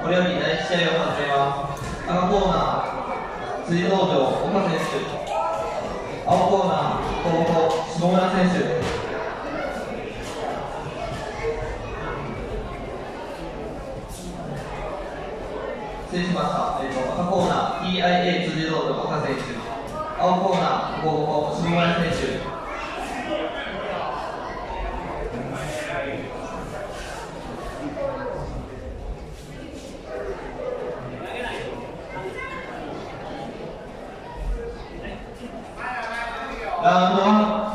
これより第1試合を始めます。赤コーナー、辻道場、岡選手。青コーナー、東北、下村選手。失礼しました。赤コーナー、TIA 辻道場、岡選手。青コーナー、東北、下村選手。ラウンド1。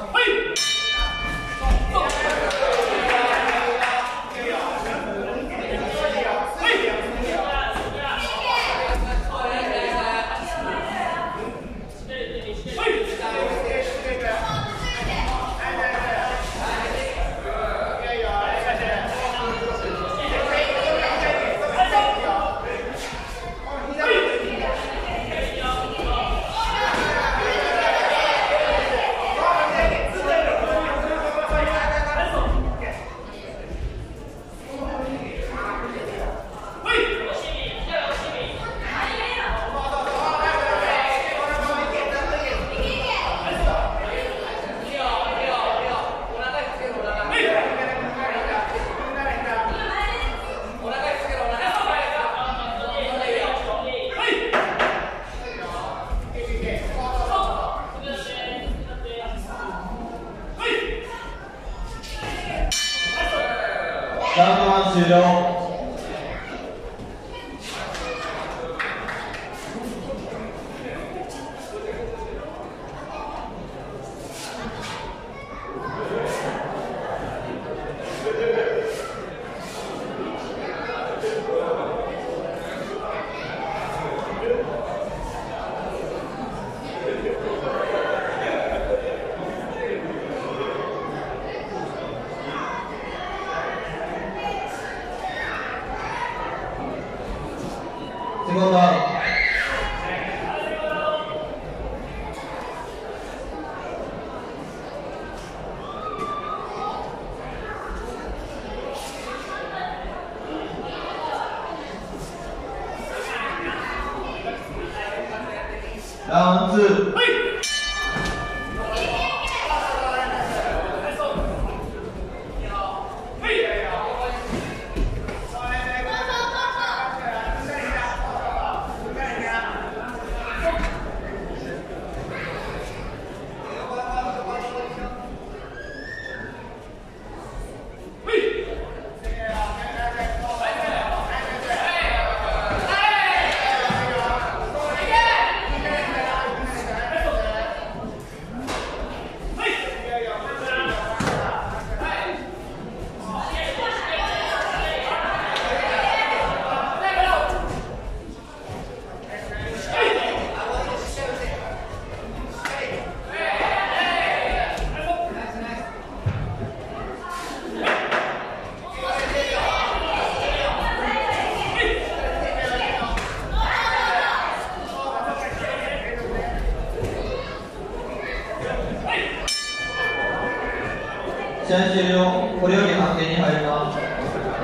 ラウンド1終了。セコンドアウト。ラウンド2。試合終了。これより判定に入ります。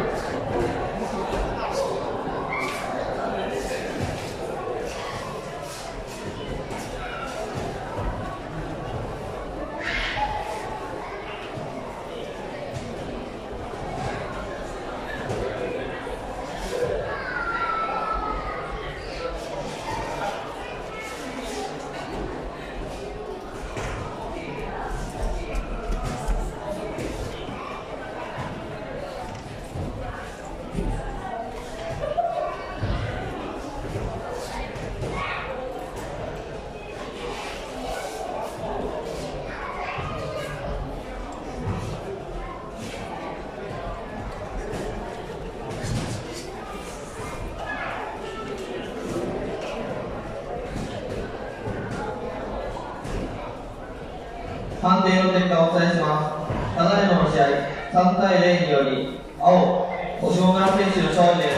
判定の結果をお伝えします。ただいまの試合、3対0により、青、下村選手の勝利です。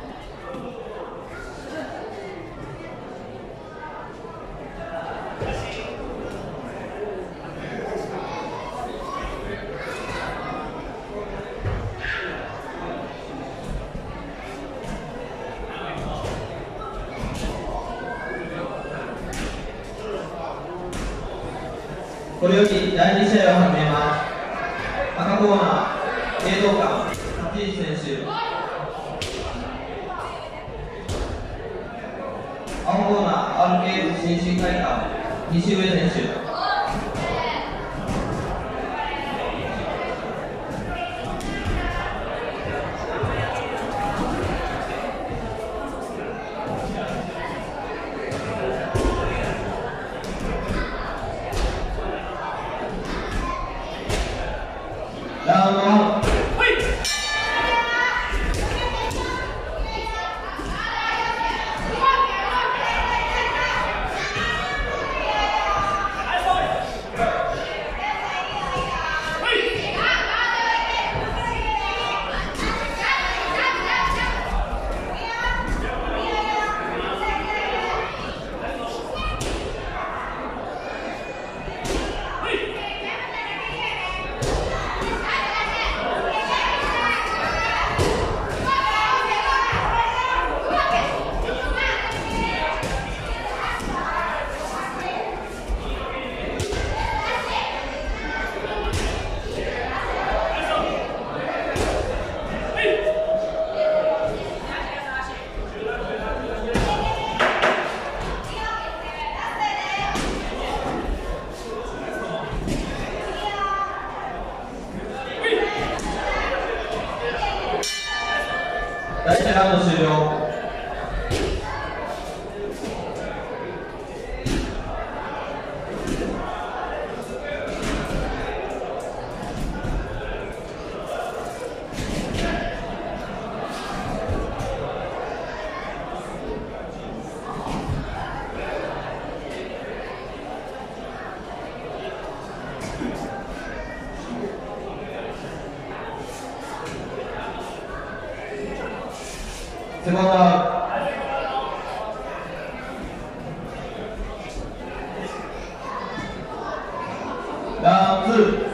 よしこれより第2試合を始めます。赤コーナー、映像館、立石選手。青コーナー、RK 新進会館、西上選手。ラウンド1。第1ラウンド終了。セカンドラウンド。ラウンド2。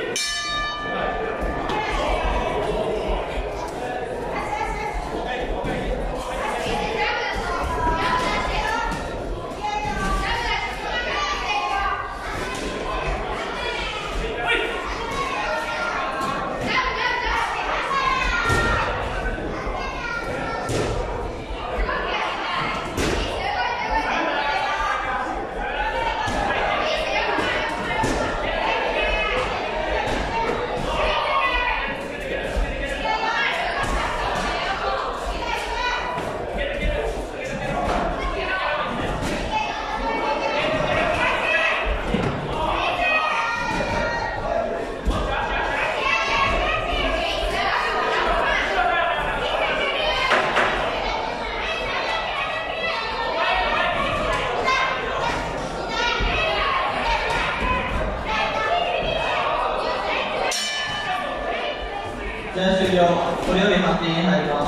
試合終了。これより判定に入ります。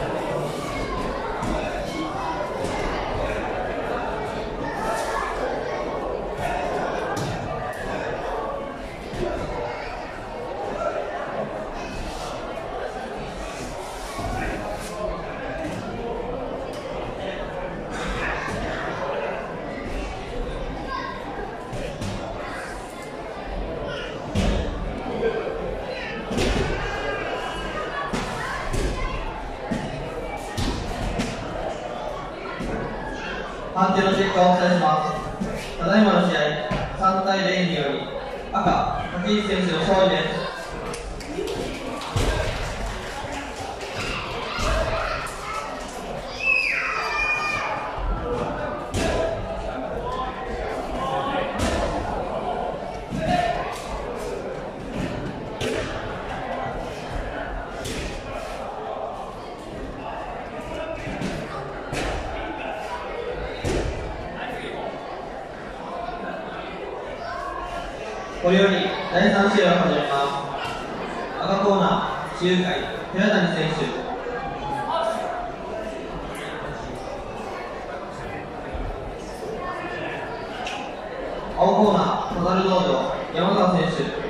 判定の結果をお伝えします。ただいまの試合、3対0により赤、柿石選手の勝利です。これより第3試合を始めます。赤コーナー、中海、寺谷選手。青コーナー、小樽道場、山川選手。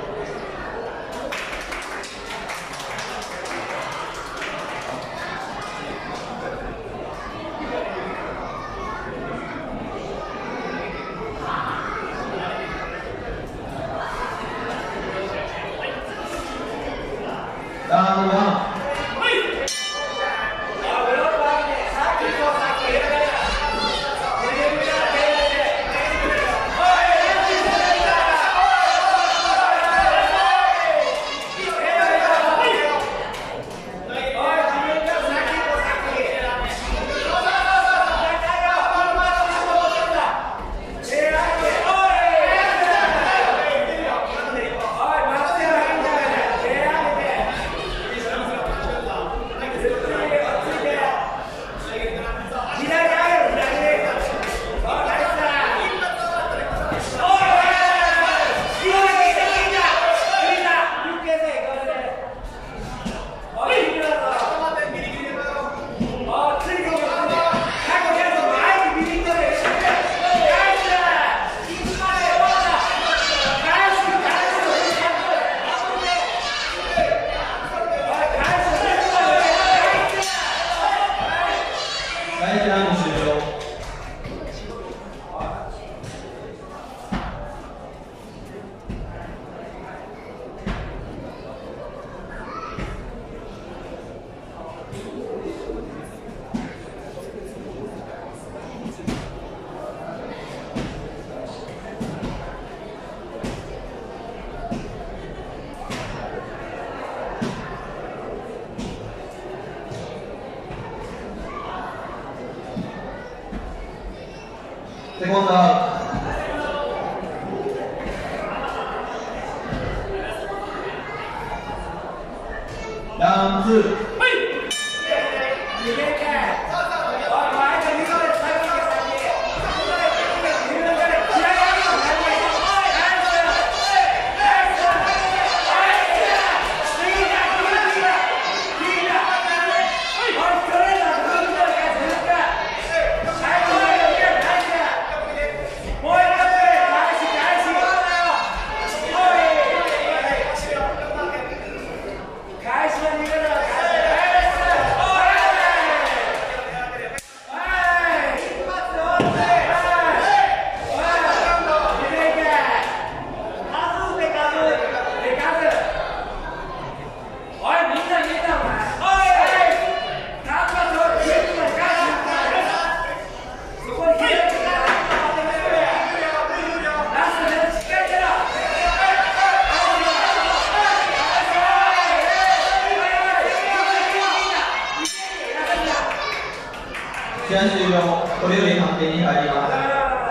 第1ラウンド終了。セコンドアウト。ラウンド2。試合終了、これより判定に入ります。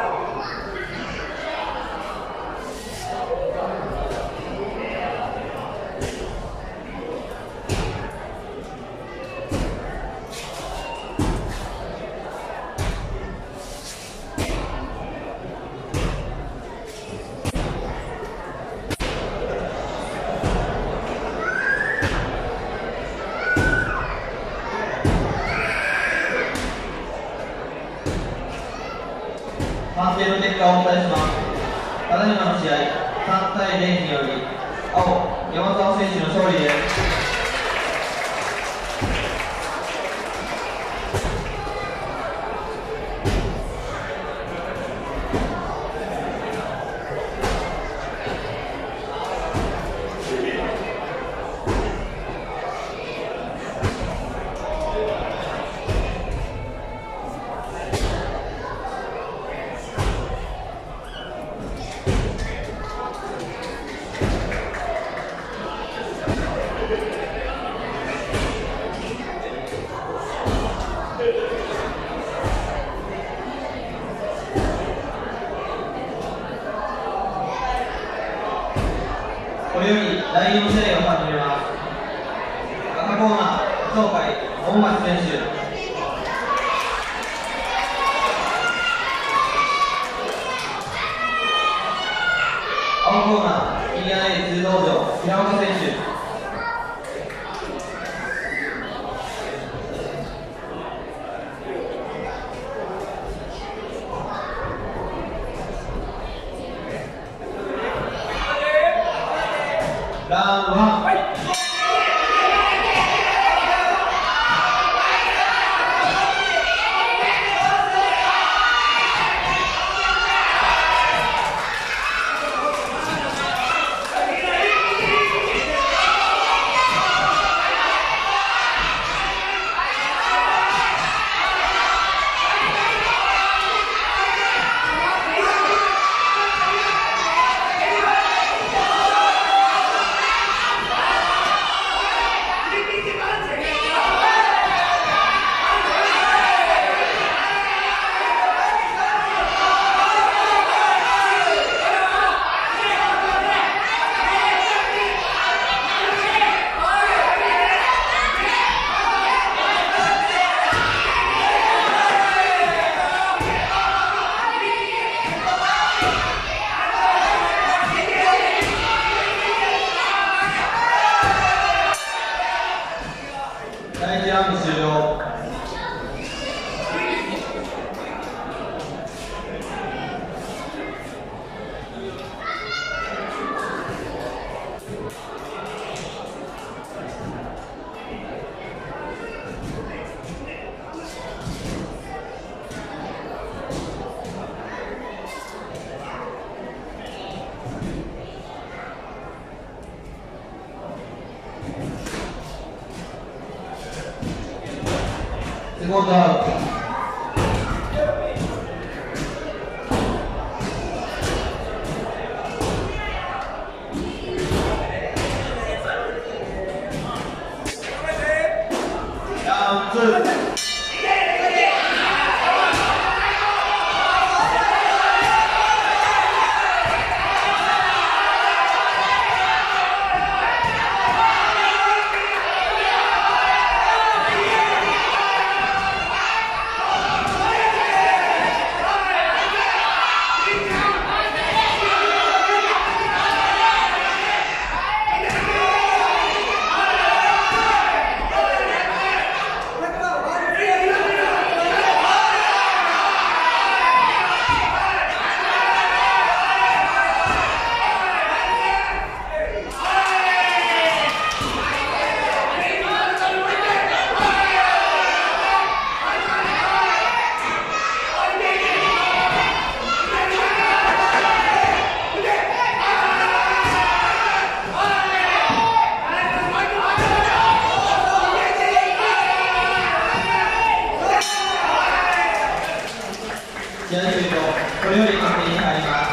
判定の結果をお伝えします。ただいまの試合、3対0により、青、山沢選手の勝利です。これより第4試合を始めます。赤コーナー、東海、大町選手。青コーナー、ENA 通道場、平岡選手。ラウンド1。 ールアウト。試合終了、これより判定に入ります。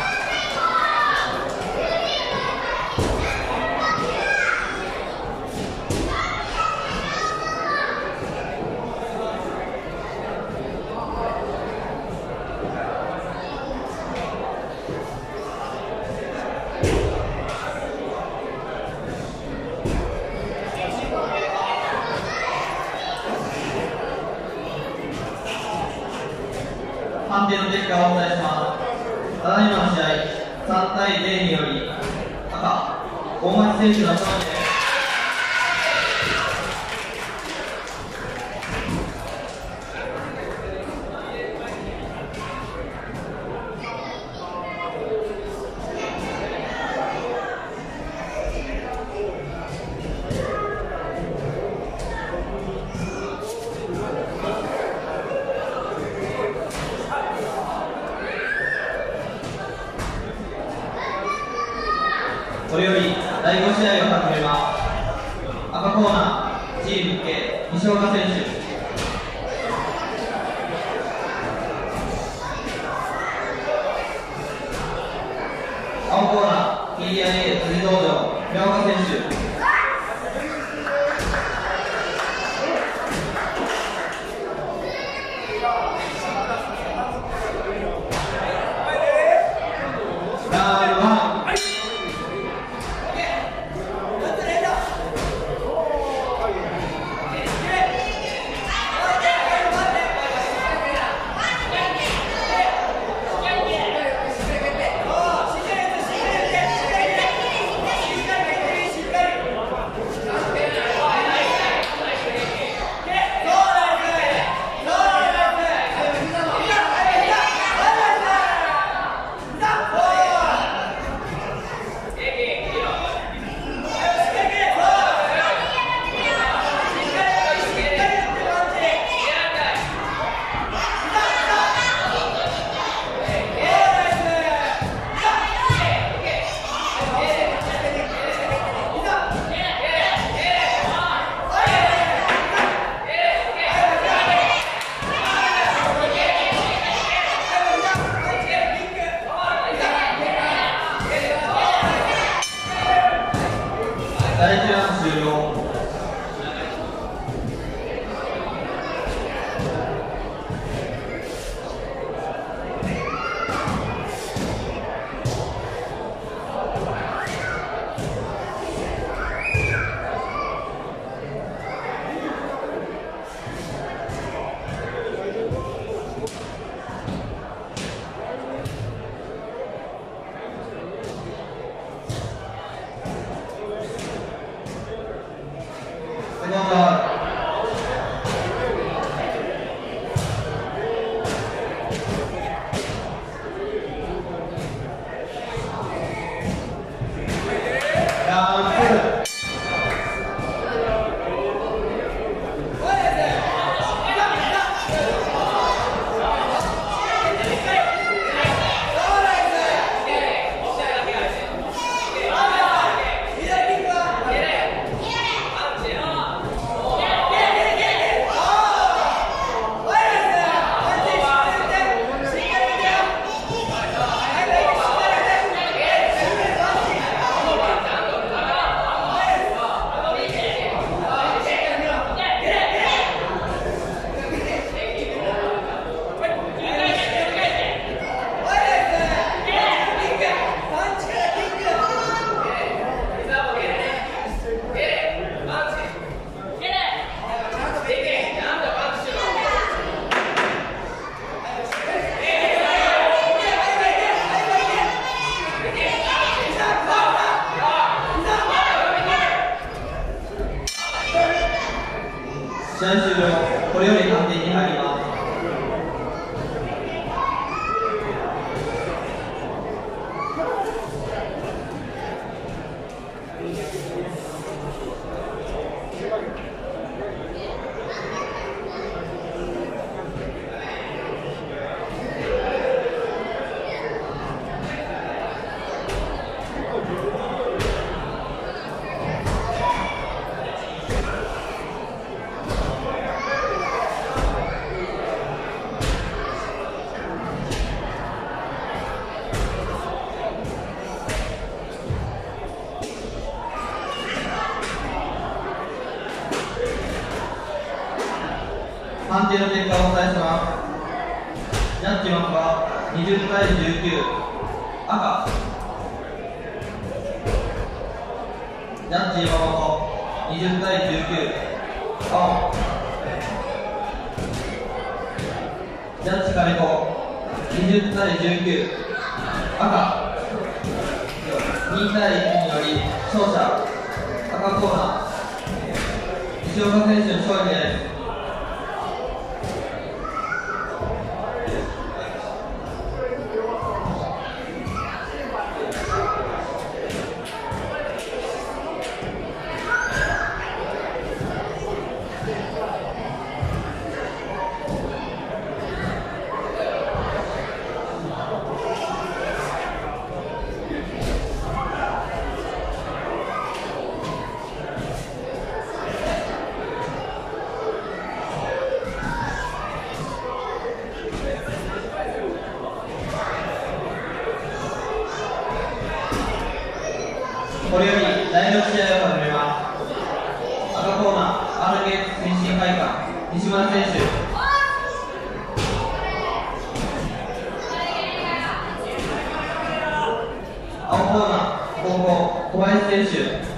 判定の結果をお伝えします。ただいまの試合、3対0により赤、大町選手の勝利です。これより第5試合を始めます。赤コーナー、チームK、西岡選手。青コーナー、TIA 辻道場、宮岡選手。 結果をお伝えします。ジャッジ枠は20対19、赤。ジャッジ山本20対19、青。ジャッジ金子20対19、赤。2対1により勝者赤コーナー西岡選手の勝利です。これより第6試合を始めます。赤コーナー RKX 推進会館西村選手。青コーナー後攻小林選手。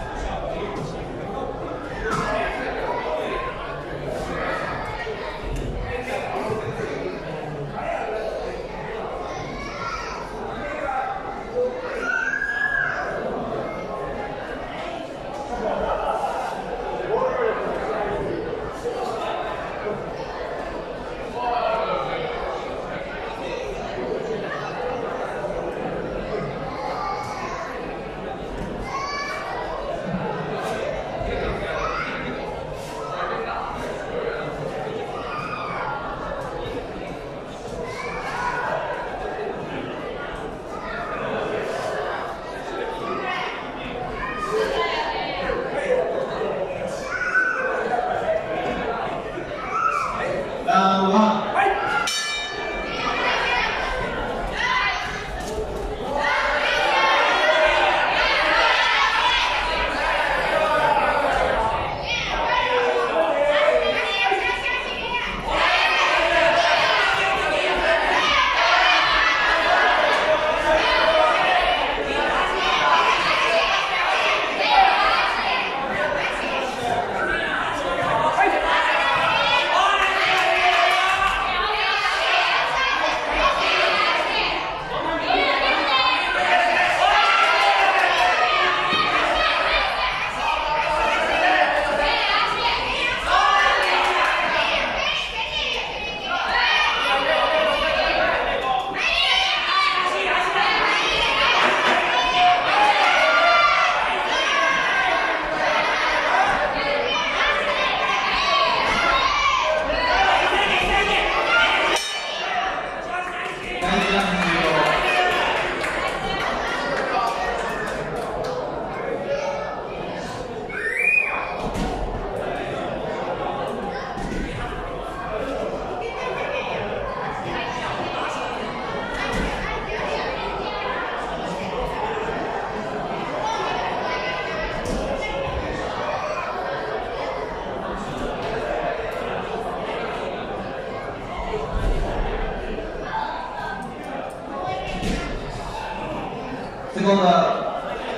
セコンドアウト。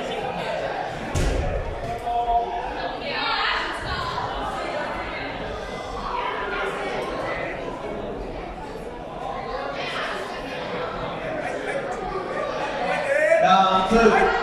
ラウンド2。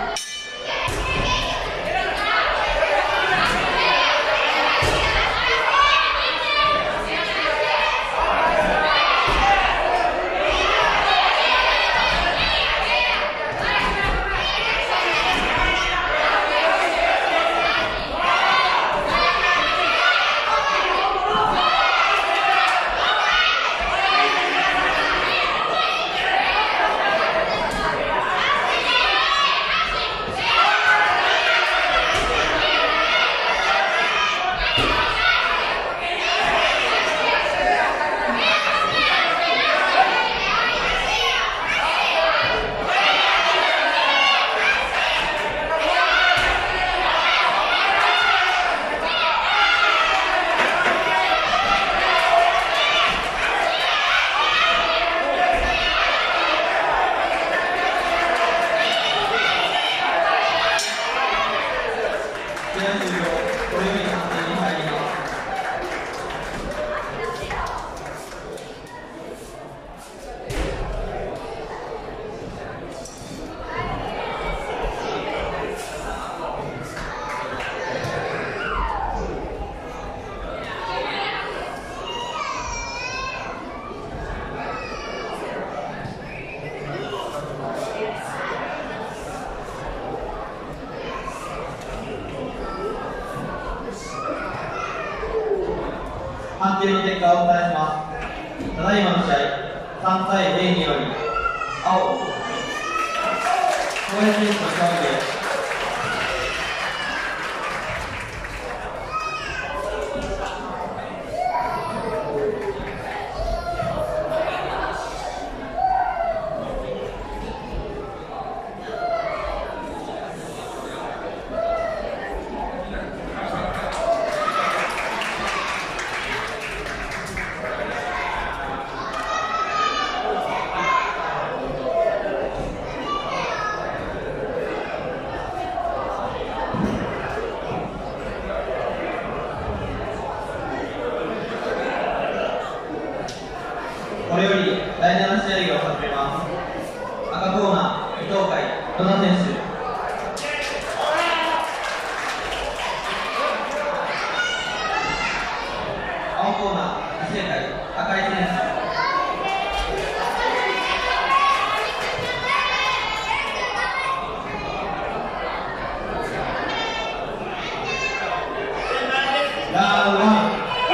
判定の結果をお伝えします。ただいまの試合、3対0により、青、小林選手の勝利です。これより第7試合を始めます。赤コーナー、伊藤海、野田選手。青コーナー、伊勢海、赤井選手。ラウンド1。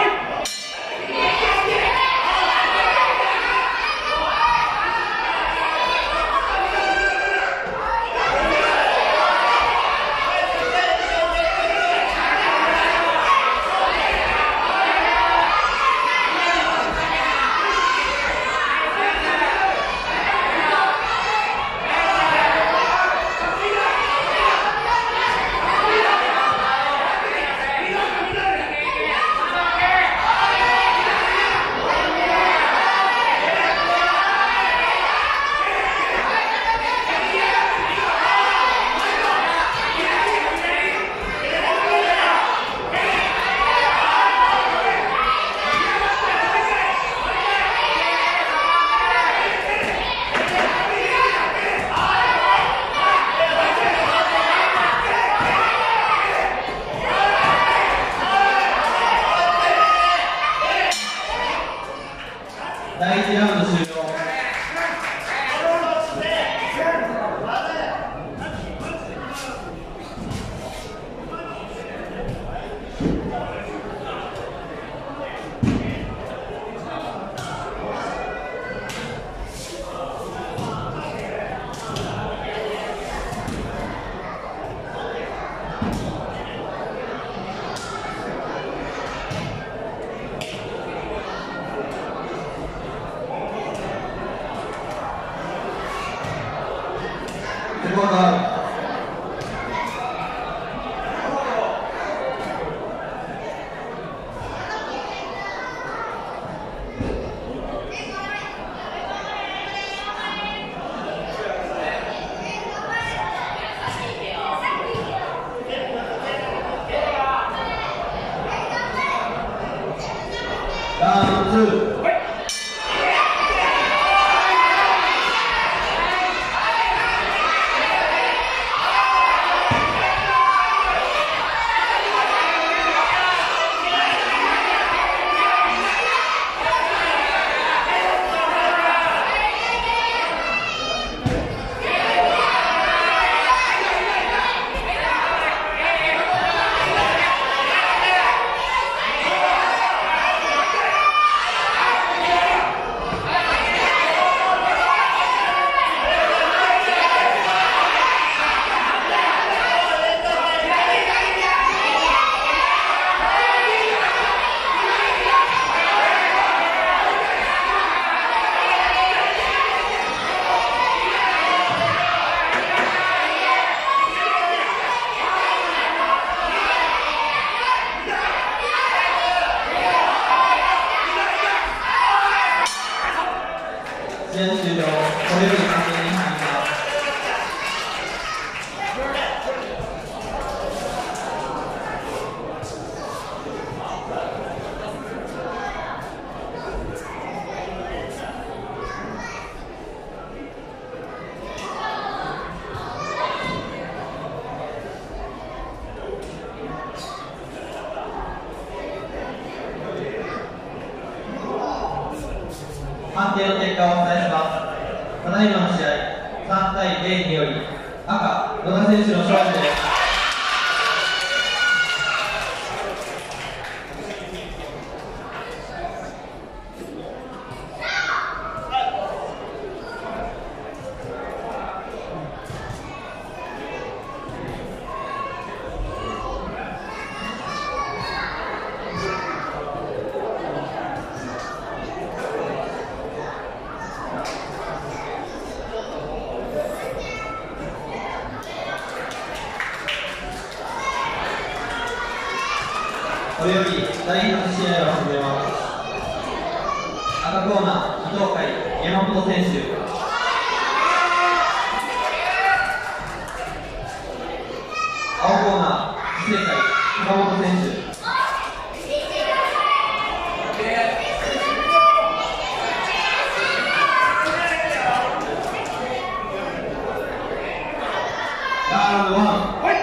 第1ラウンド終了。ラウンド2。試合終了。これより判定に入ります。判定の結果をお伝えします。ただいまの試合、3対0により赤、野田選手の勝利です。 これより第8試合を始めます。赤コーナー、伊藤海、山本選手。青コーナー、正解、熊本選手。ラウンド1。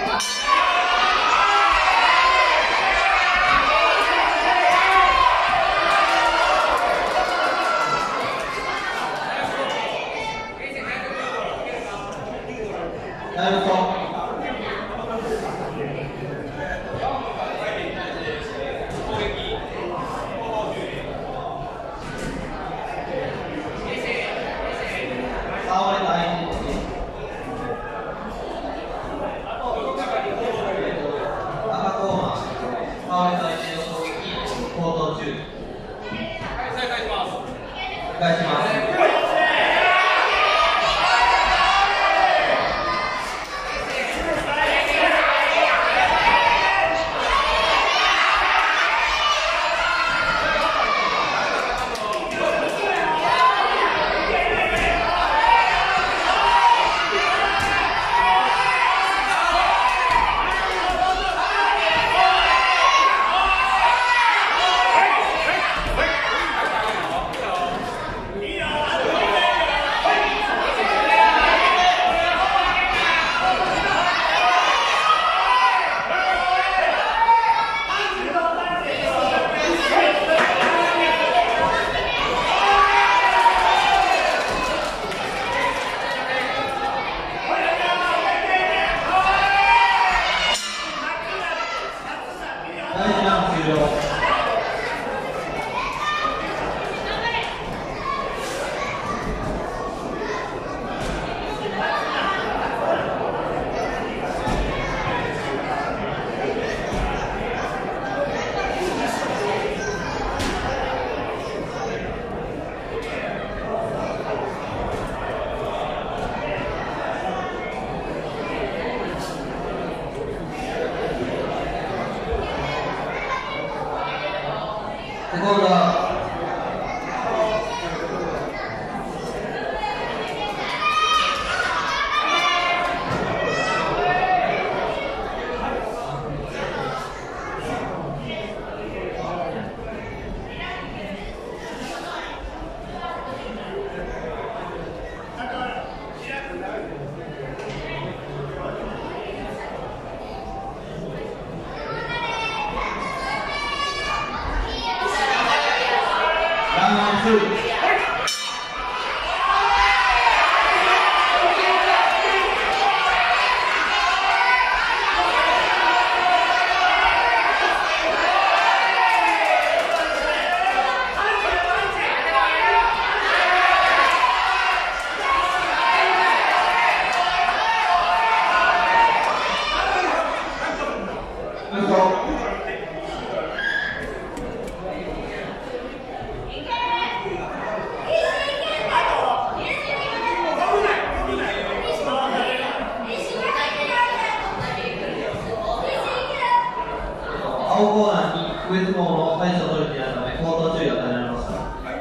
青コーナーに上相撲の対処を取れていないため、口頭注意が与えられました。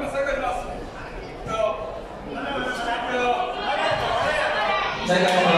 大会の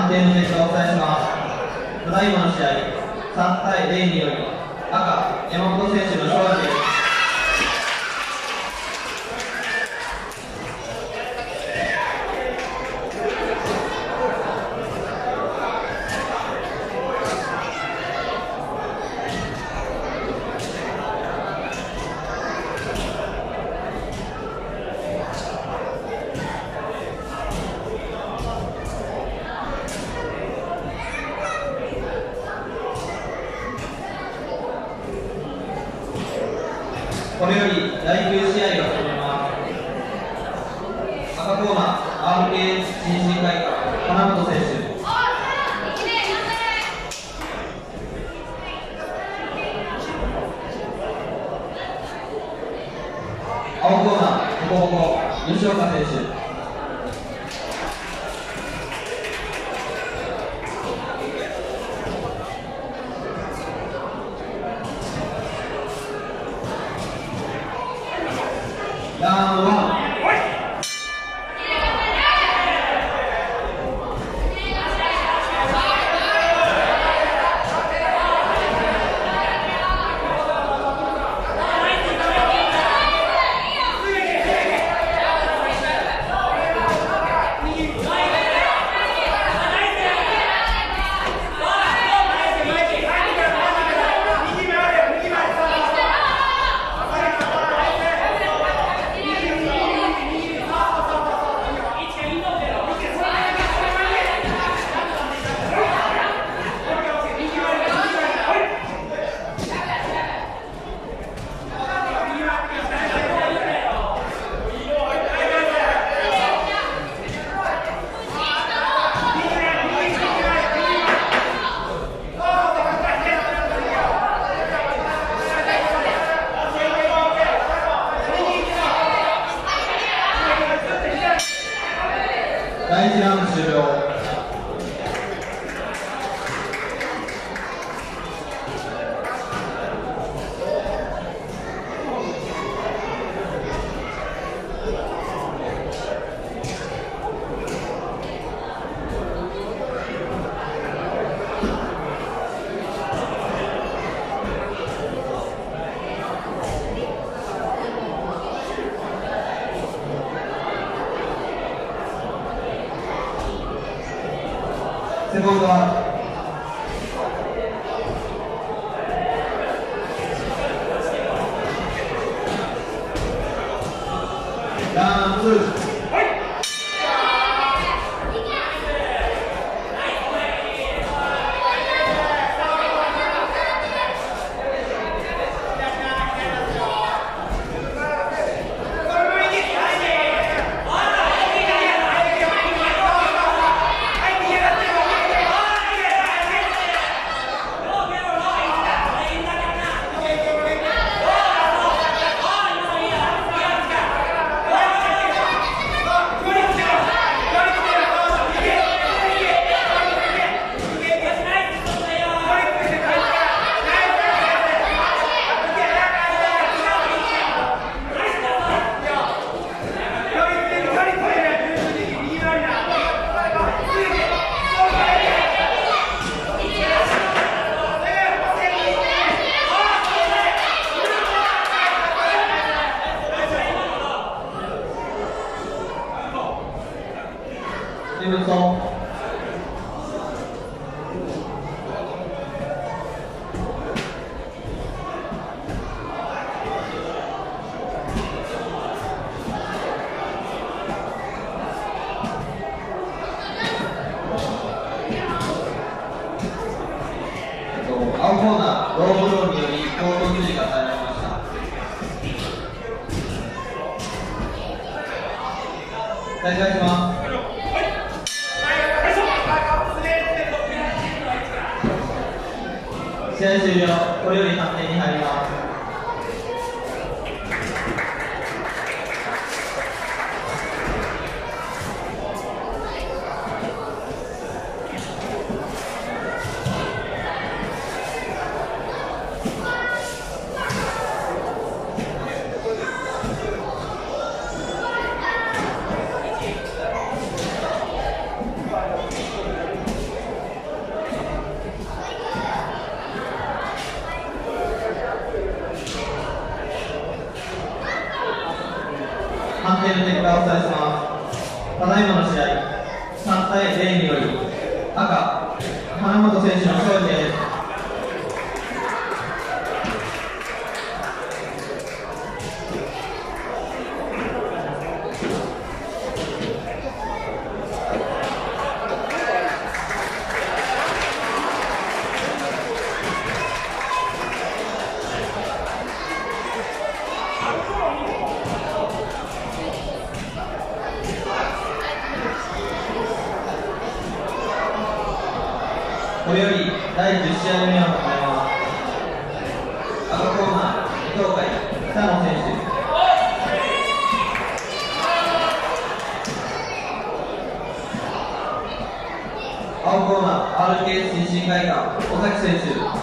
判定の結果をお伝えします。ただいまの試合、3対0により赤、山本選手の勝利です。これより第9試合が始まります。赤コーナー RK 新進会館金本選手、青コーナーボコボコ吉岡選手、ラウンド1。第1ラウンド終了。セコンドはラウンド2。リムソン、青コーナーローブローによりコート指示がされました。再開します。試合終了。これより判定に入ります。 伝えします。ただいまの試合、3対0により赤、花本選手の勝利です。これより第10試合目を迎えます。赤コーナー、伊藤海、北野選手。青コーナー、RK 新進会館、尾崎選手。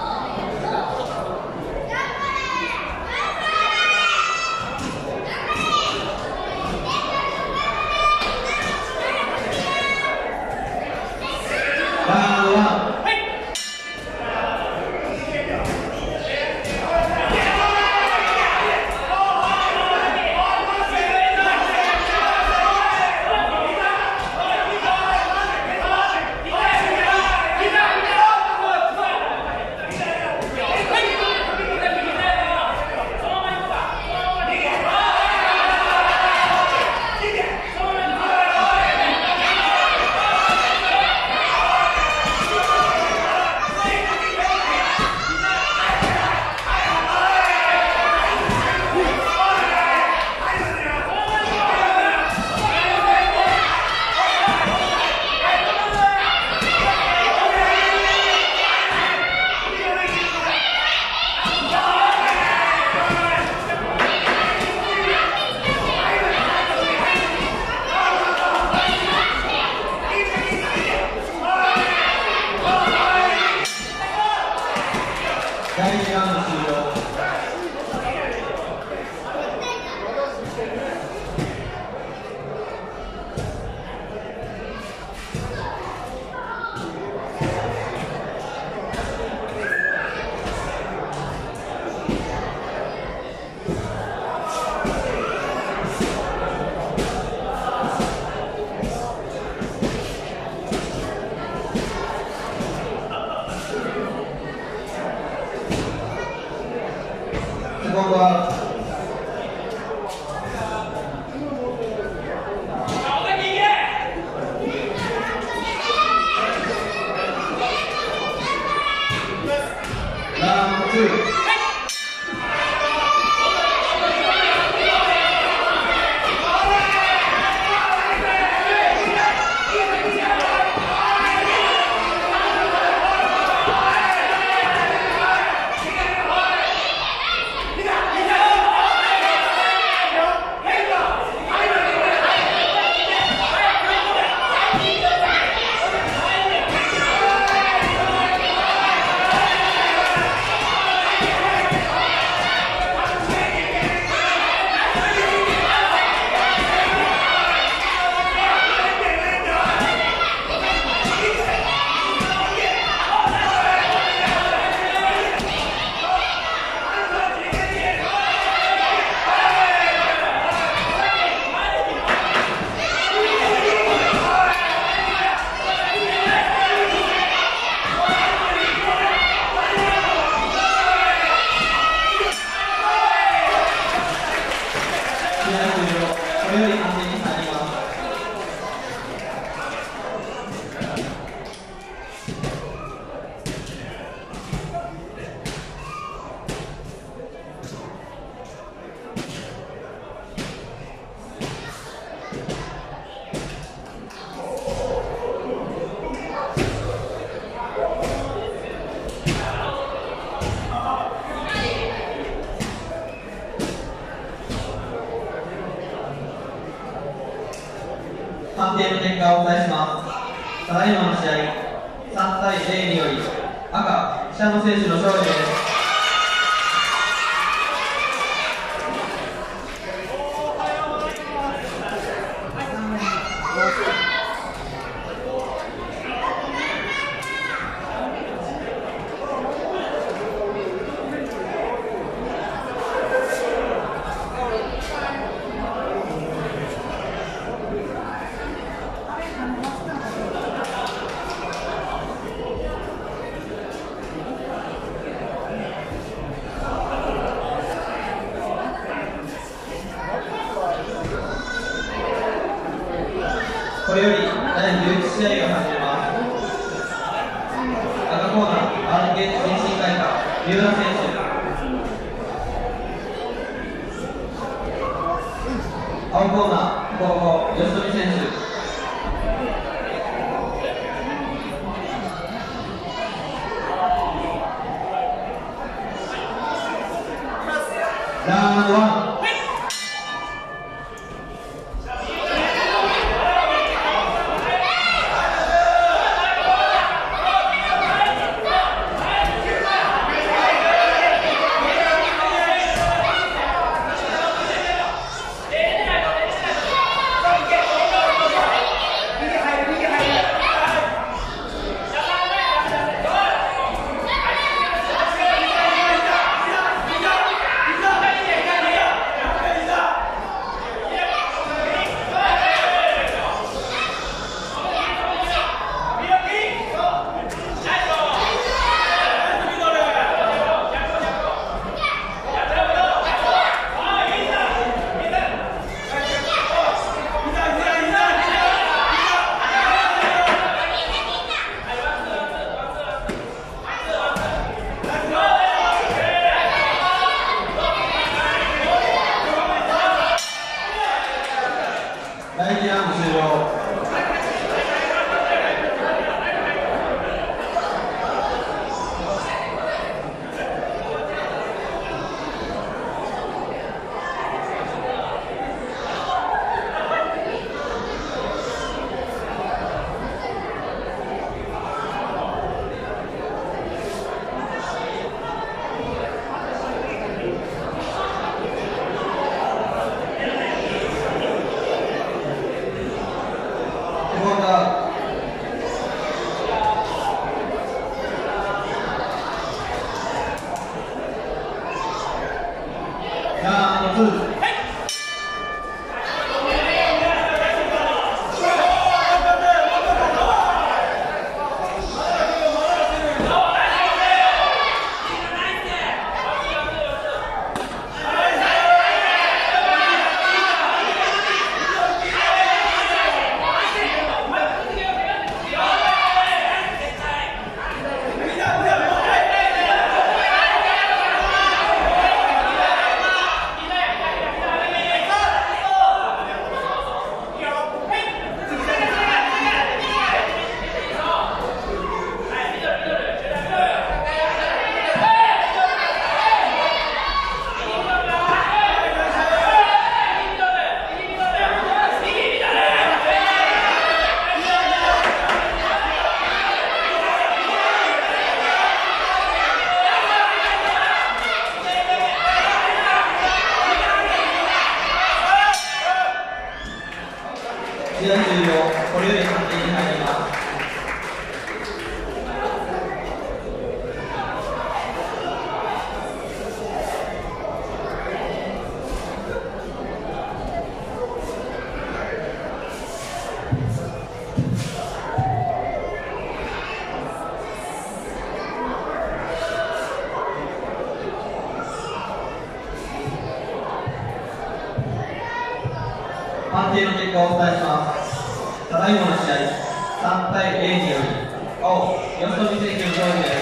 第2ラウンド終了。セコンドはラウンド2。これより判定に入ります。判定の結果をお伝えします。ただいまの試合、3対0により赤、北野選手の勝利です。 これより第11試合が始めます。赤コーナー RK 前進会館三浦選手、青コーナー高校吉富選手、ラウンド1。第2ラウンド終了。試合終了。これより判定に入ります。判定の結果をお伝えします。ただいまの試合、3対0により、青、吉富選手の勝利です。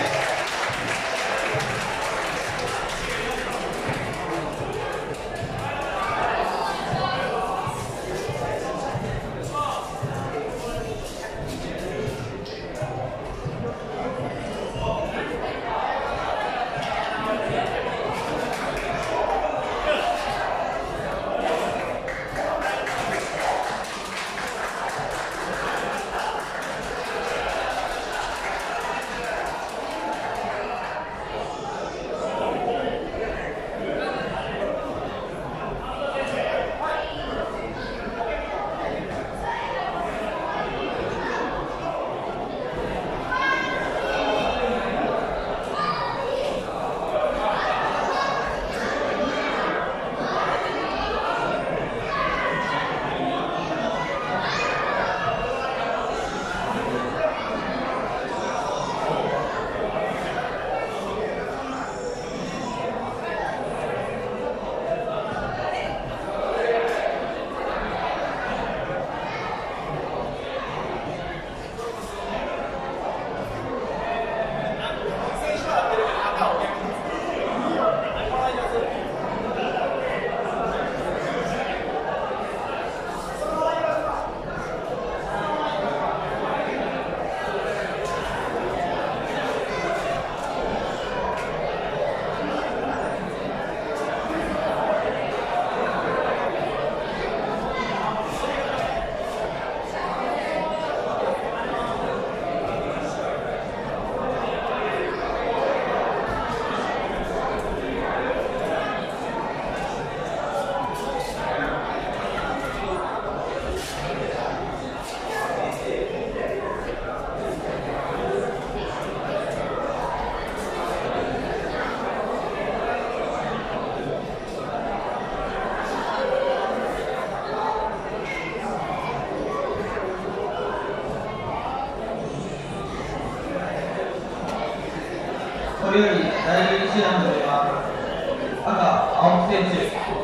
1ラウンドでは赤、青木選手、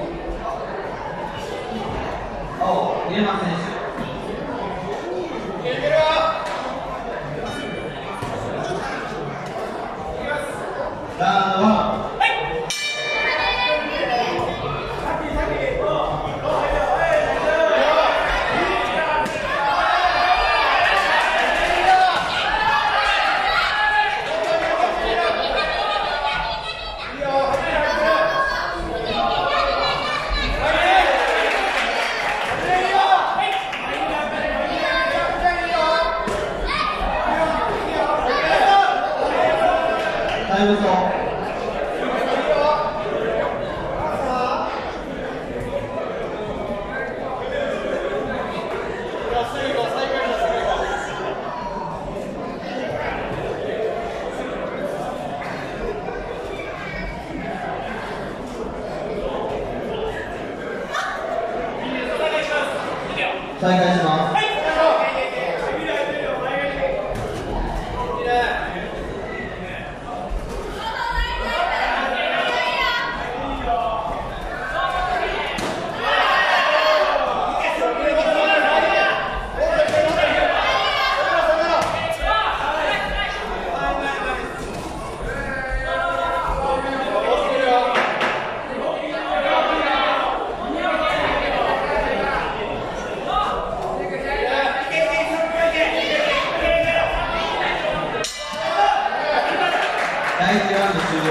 青、入間選手。ラウンド1。タイムソン。再開します。第1ラウンド終了。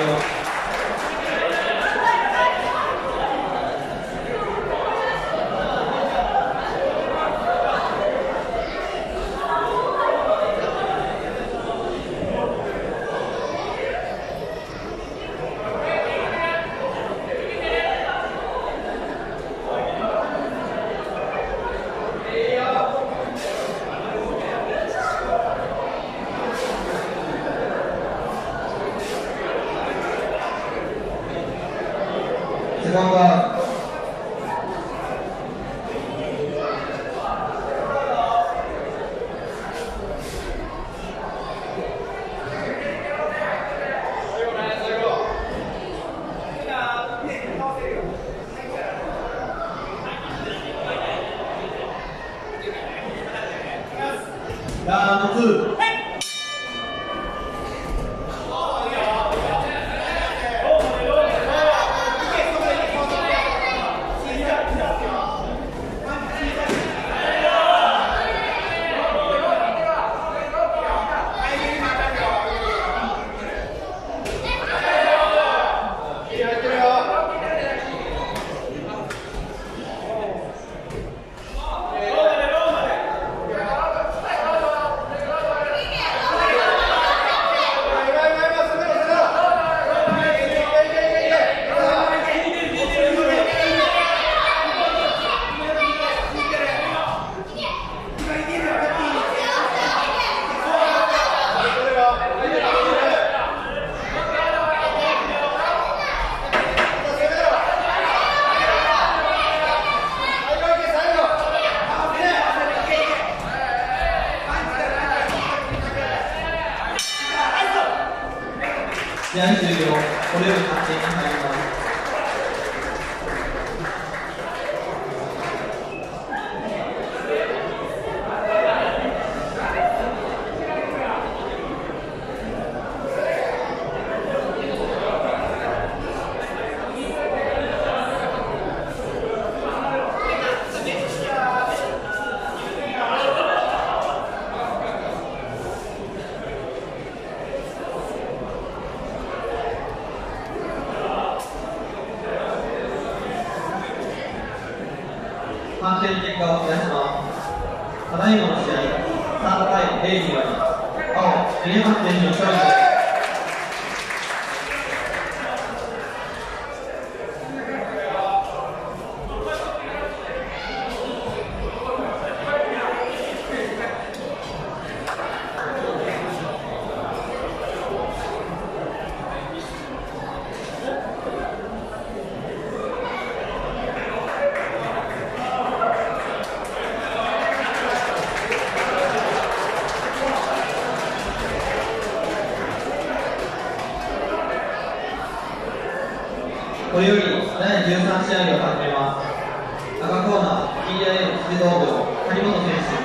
セカンドアウト。ラウンド2。試合終了。これより勝ちに入ります。判定の結果をお伝えします。ただいまの試合、3対0に終わり、青、入間選手の勝利です。 試合を始めます。赤コーナー PIA 指導部張本選手、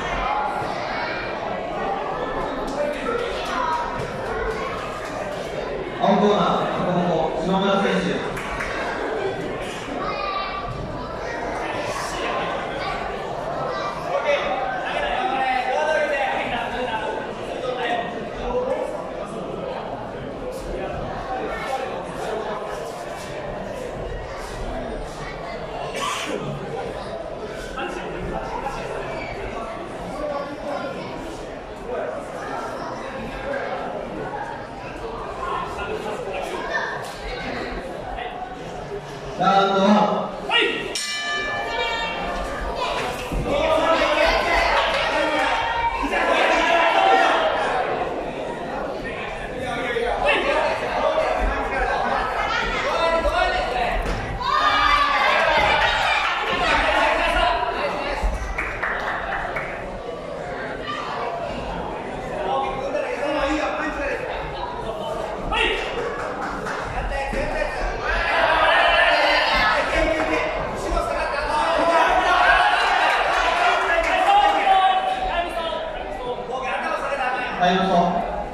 青コーナー赤本島村選手、ラウンド1。入りましょう。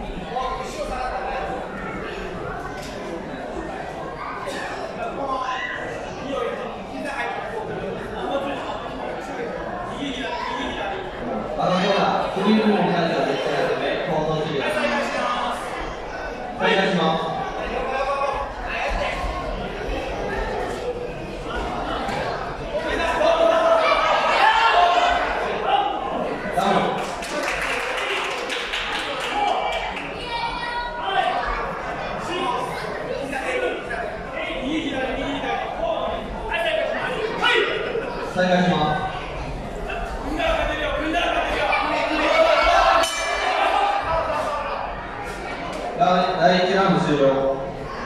赤コーナーフリールームに入ったら絶対ので行動治療お願いします。再開します。第1ラウンド終了。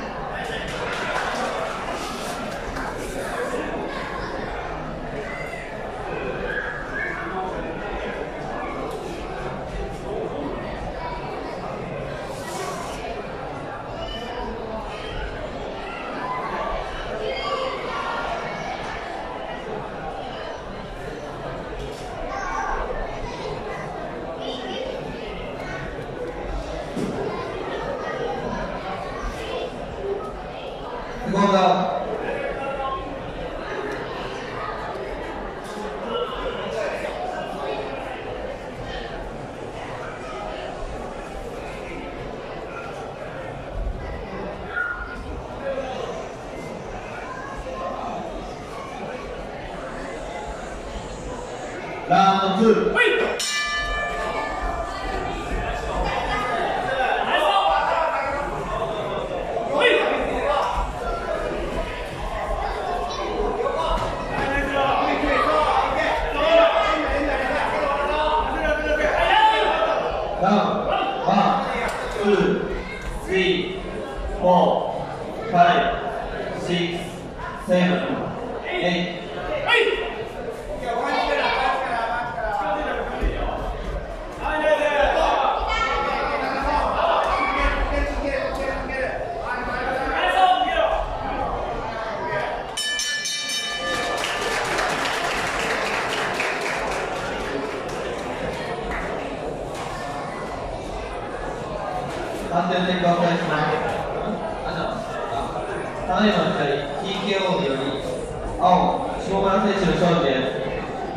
セコンド。ラウンド2。1, 2, 3, 4, 5, 6, 7, 8.判定の結果をお伝えします。ただいまの試合 TKO により青下村選手の勝利です。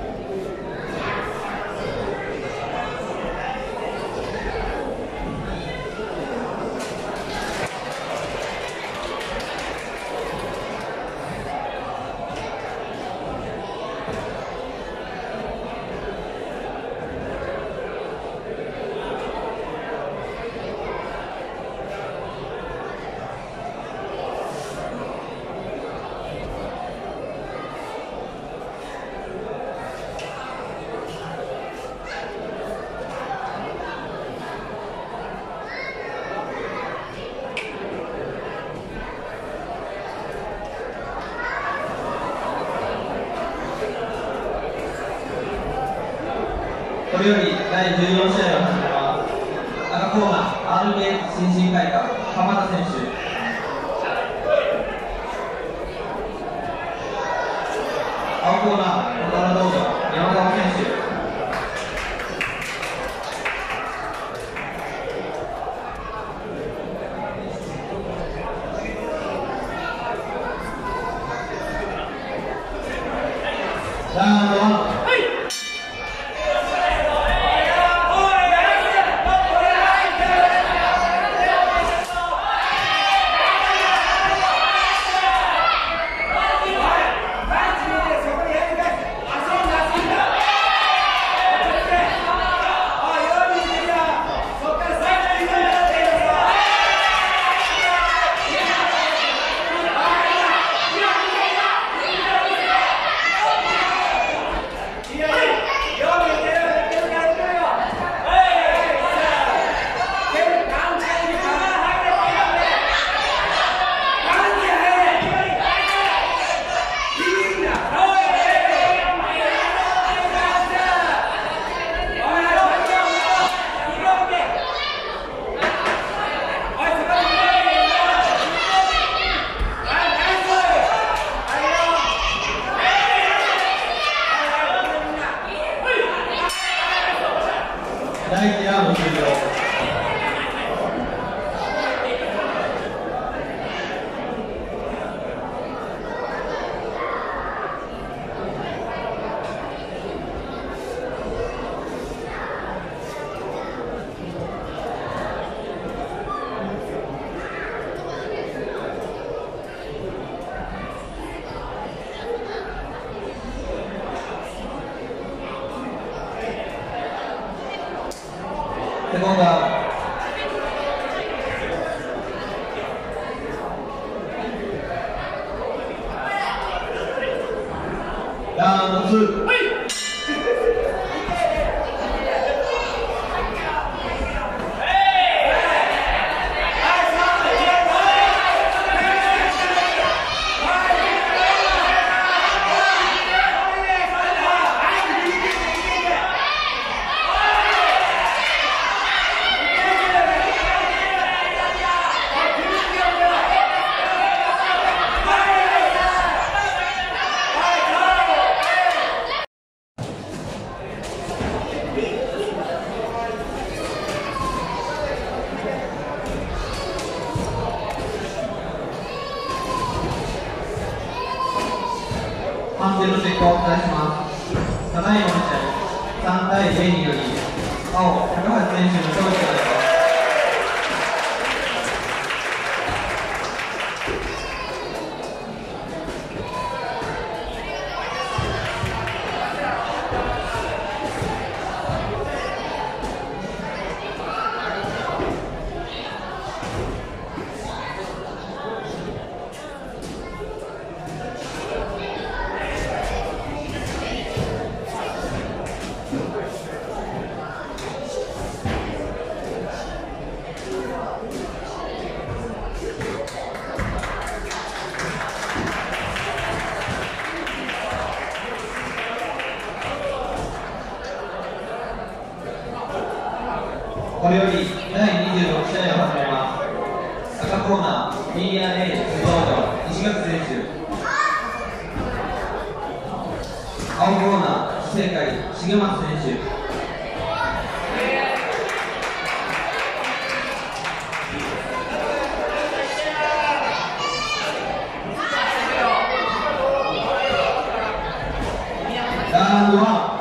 これより第14試合を始めます。赤コーナー RBH 新進会館浜田選手、 青コーナー、小原道場、山川選手。ラウンド1。第1ラウンド終了。セコンドアウト。ラウンド2。判定の結果をお伝えします。ただいまの試合、3対0により、青、高橋選手の勝利となります。これより第26試合を始めます。赤コーナー BRA 道場西垣選手、青コーナー正解重松選手。ラウンド1。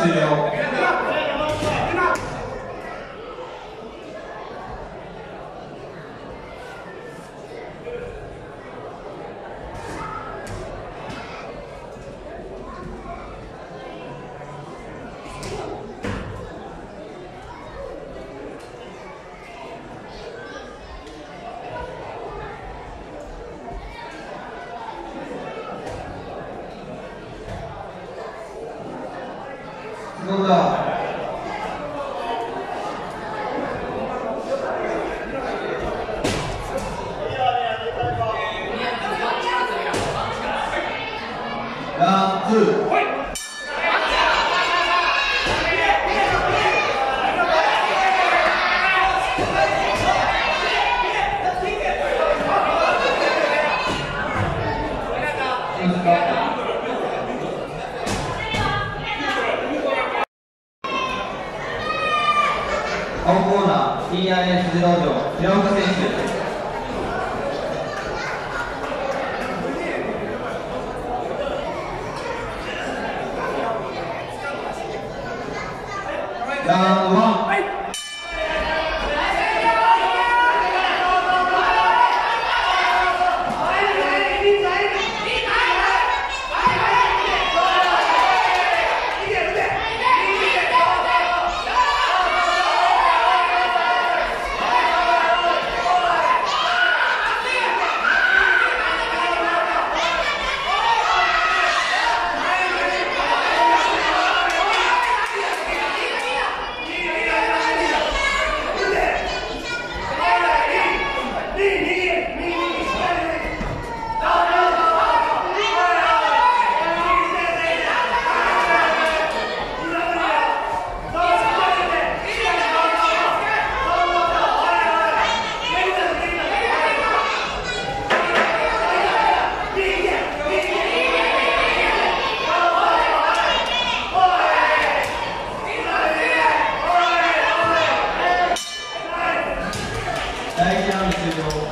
終了。どうだ。ランツー。青コーナー TRS 自動場平岡選手。ラウンドワン。第1ラウンド終了。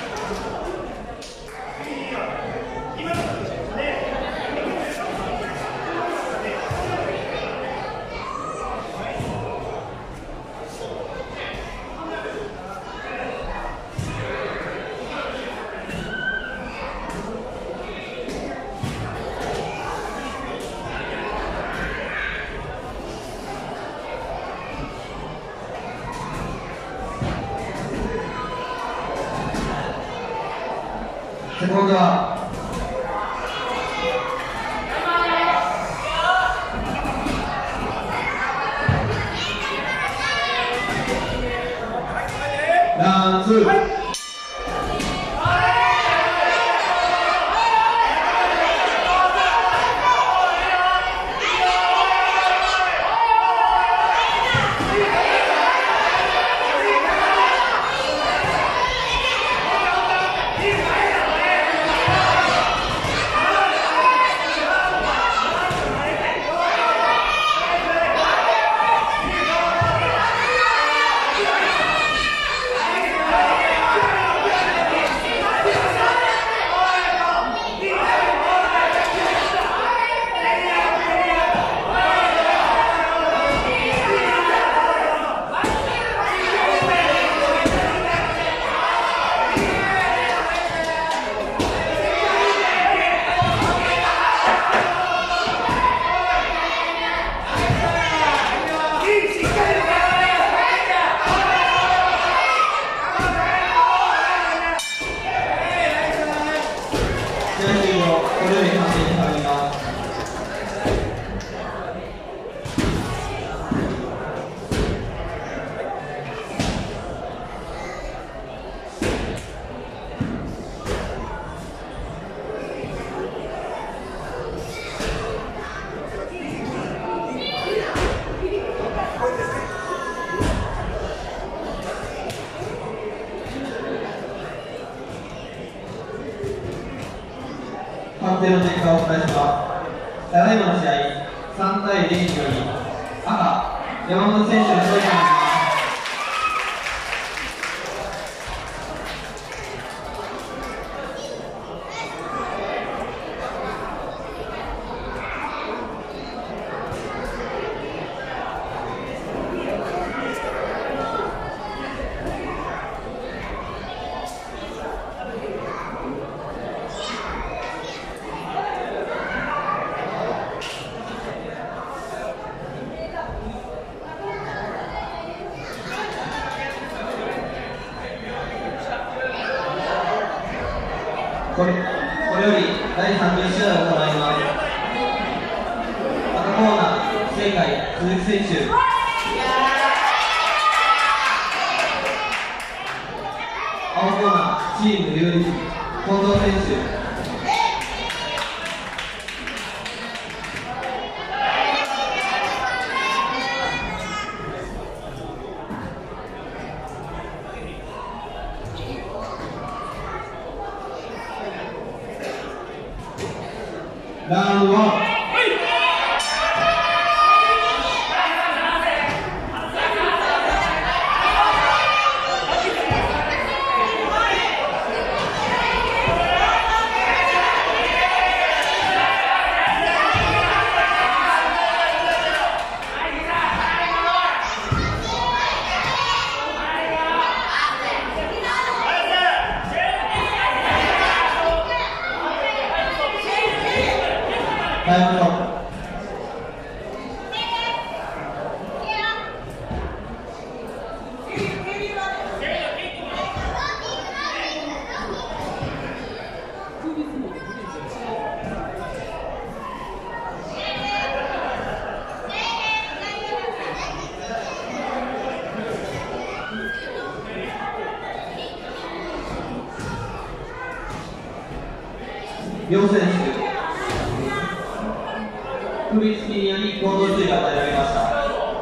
セコンドはランツー。判定の結果をお伝えします。ただいまの試合、3対0により赤、山本選手の勝利となります。 これより第30試合を行います。赤コーナー正解鈴木選手、青コーナーチーム有利近藤選手、ラウンド1。タイムアウト。両選手首付きにより行動注意が与えられました。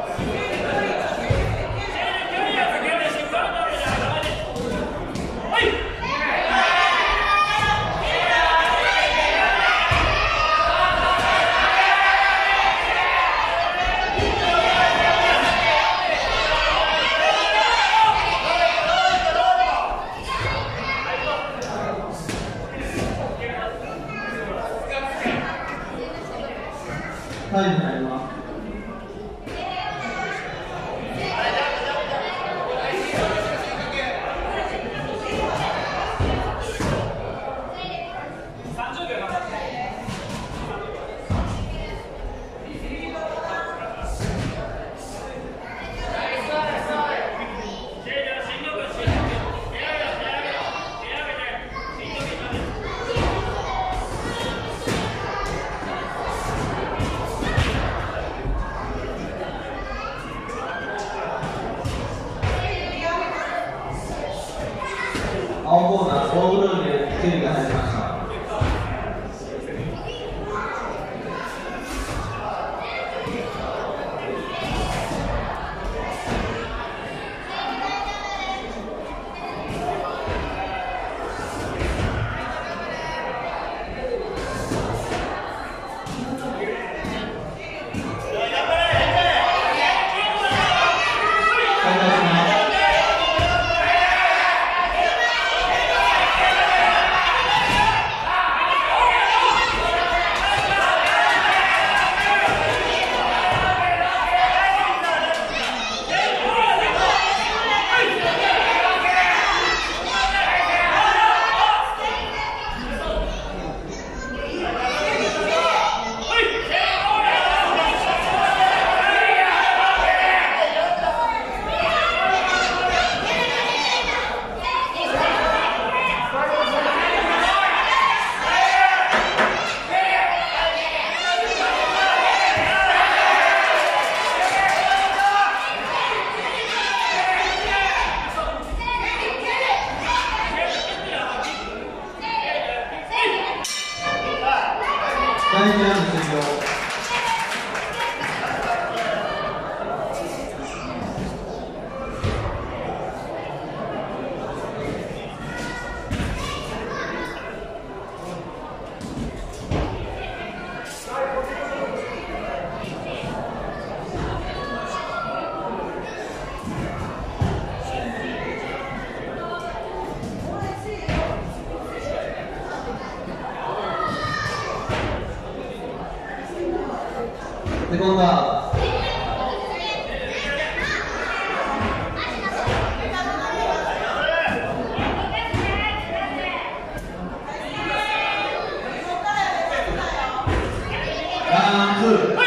タイムになります。青コーナーゴールームで注意が入りました。第2ラウンド終了。セコンドアウト。ラウンド2。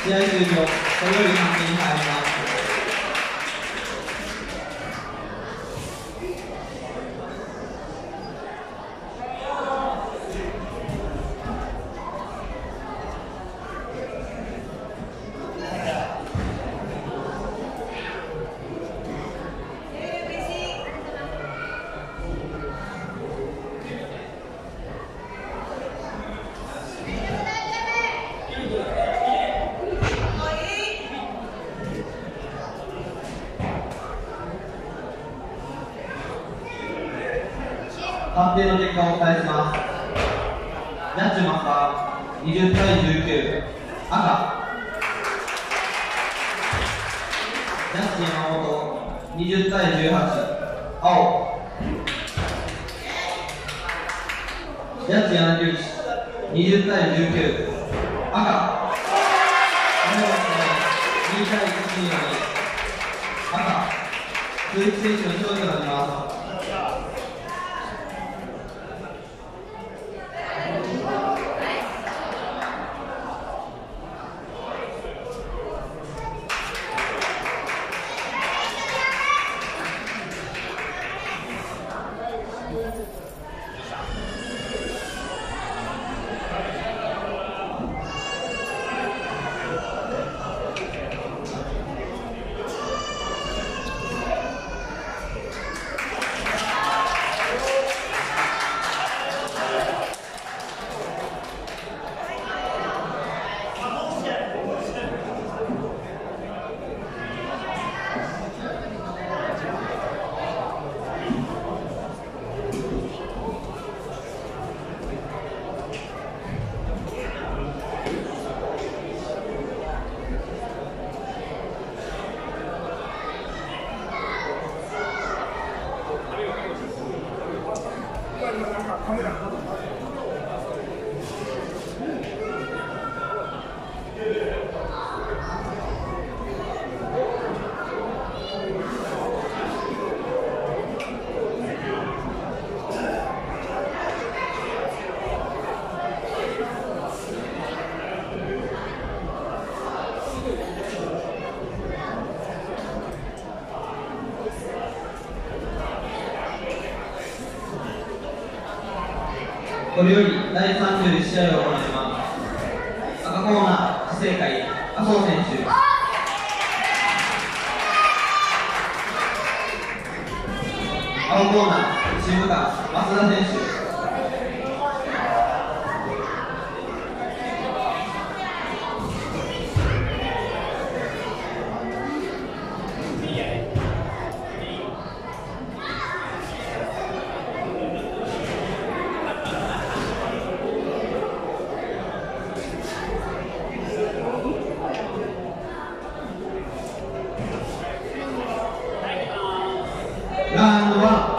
試合終了、これより判定に入ります。判定の結果をお伝えします。ジャッジマスター20対19、赤。ジャッジ山本20対18、青。ジャッジ柳内20対19、赤。2対1により赤、鈴木選手の勝利となります。これより第31試合を行います。赤コーナー、知正会、麻生選手。青コーナー、渋川、増田選手。ラウンド1。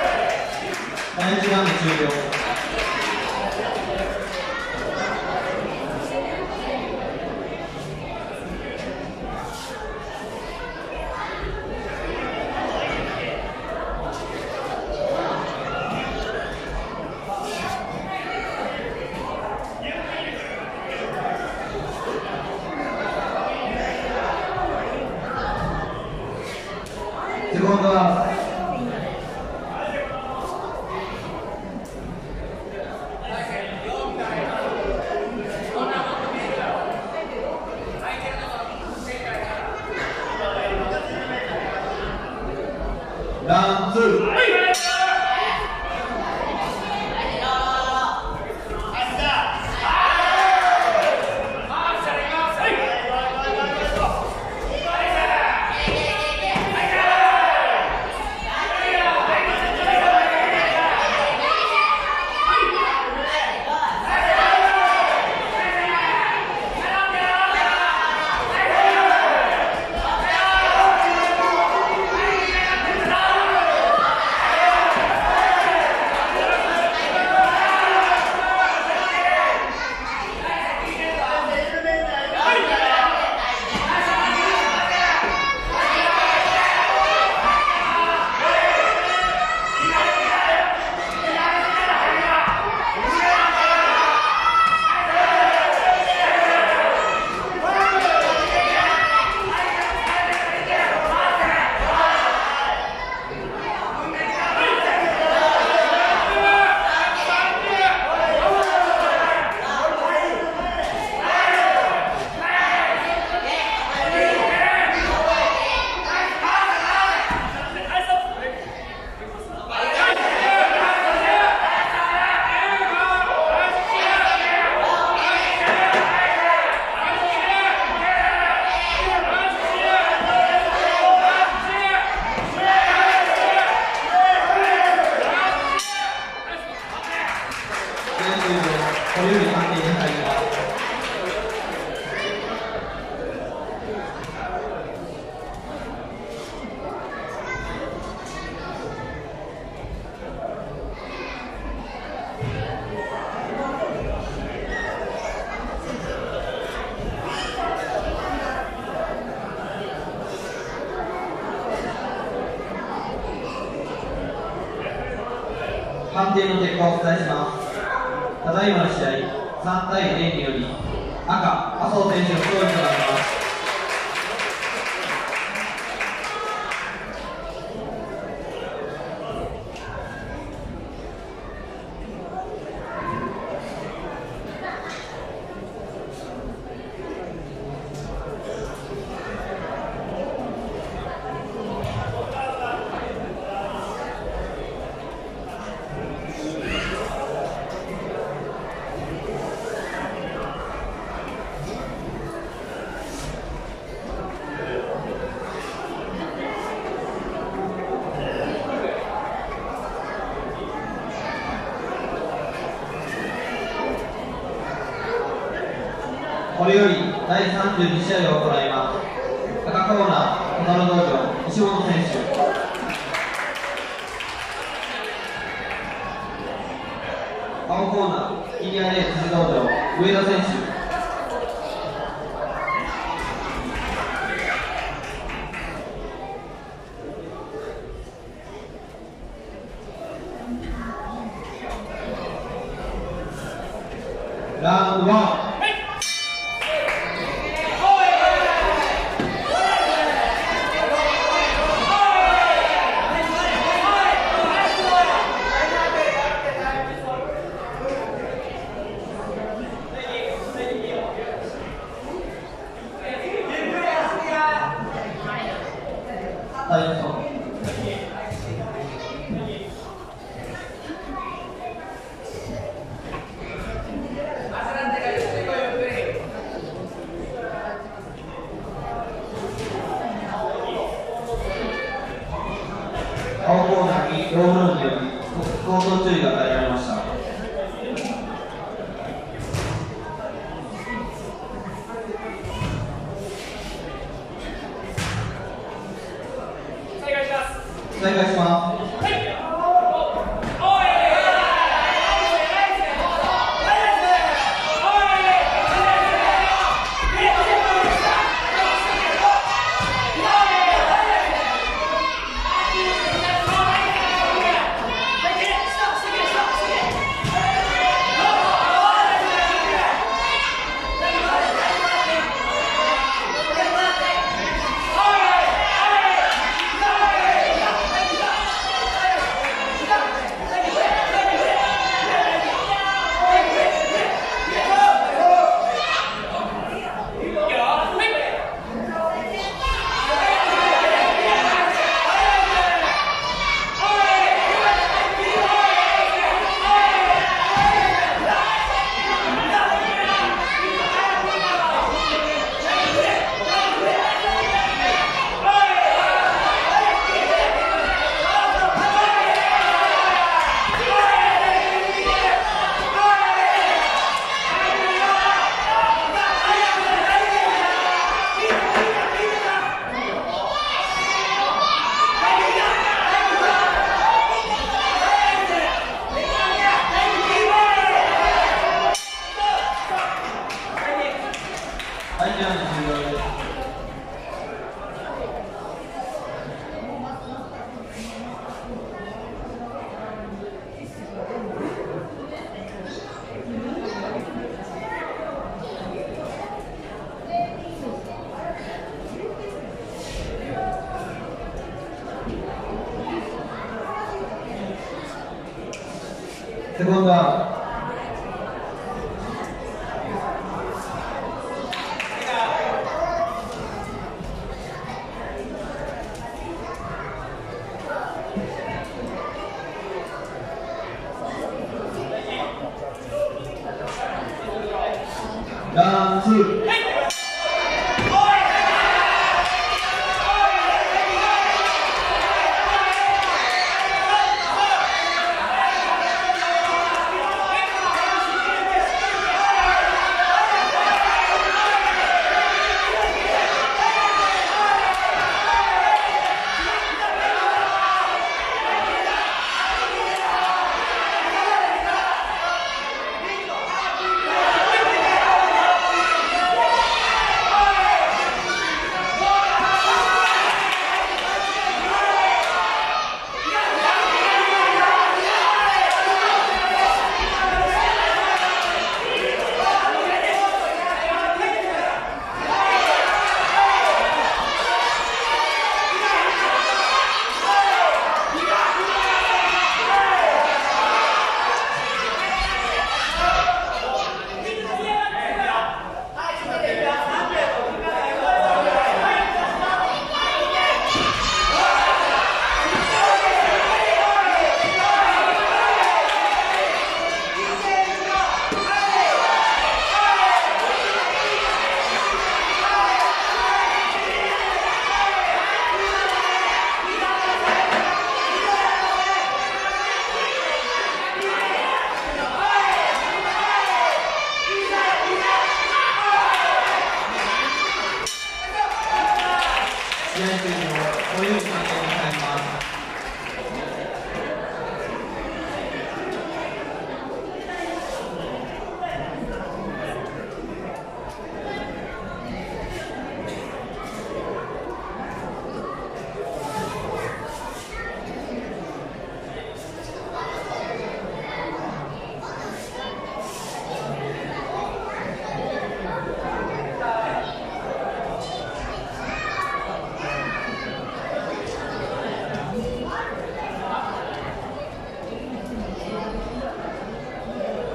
第1ラウンド終了。 判定の結果をお伝えします。ただいまの試合、3対0により赤、麻生選手の勝利となります。これより第32試合を行います。赤コーナー、小樽道場、石本選手。青コーナー、イリアレー辻道場、上田選手。ラウンド1。青コーナーにロールにより交通注意が与えられました。再開します。セコンドアウト。ラウンド2。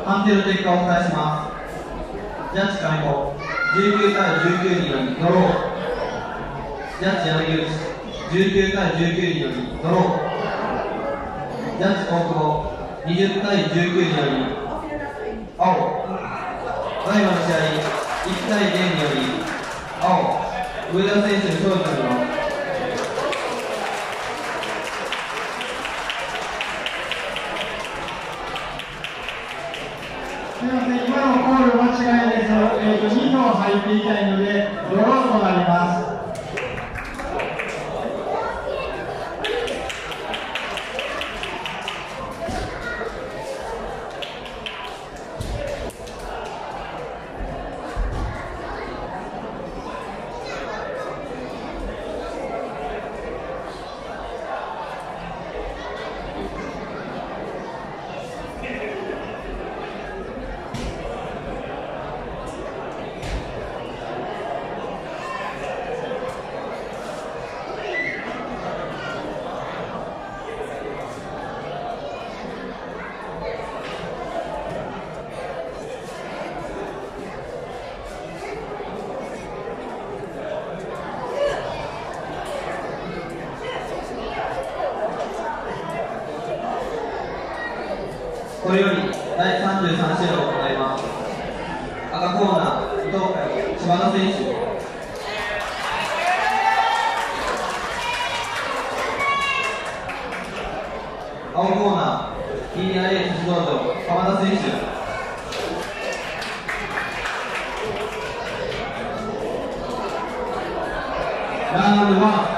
判定の結果をお伝えします。ジャッジ金子19対19によりドロー。ジャッジ山口19対19によりドロー。ジャッジ大久保20対19により青。最後の試合1対0により青上田選手の勝利となります。 すみません、今のコール間違いです。2票入っていたいので、ドローとなります。 これより第33試合を行います。赤コーナー伊藤海柴田選手、青コーナー PRA 出場場浜田選手、ラウンド1。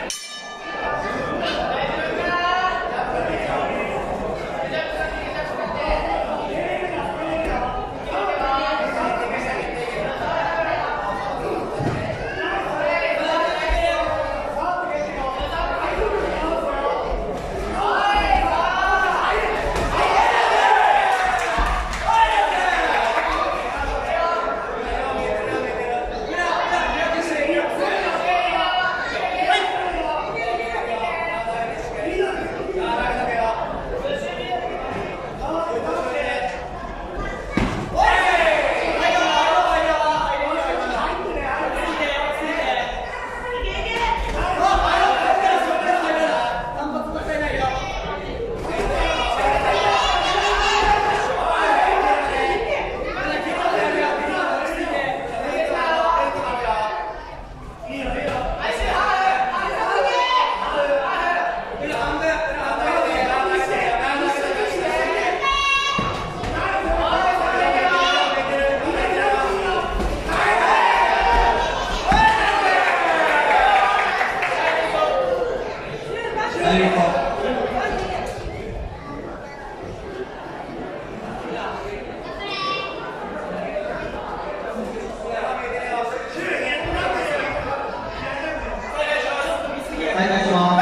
再開します。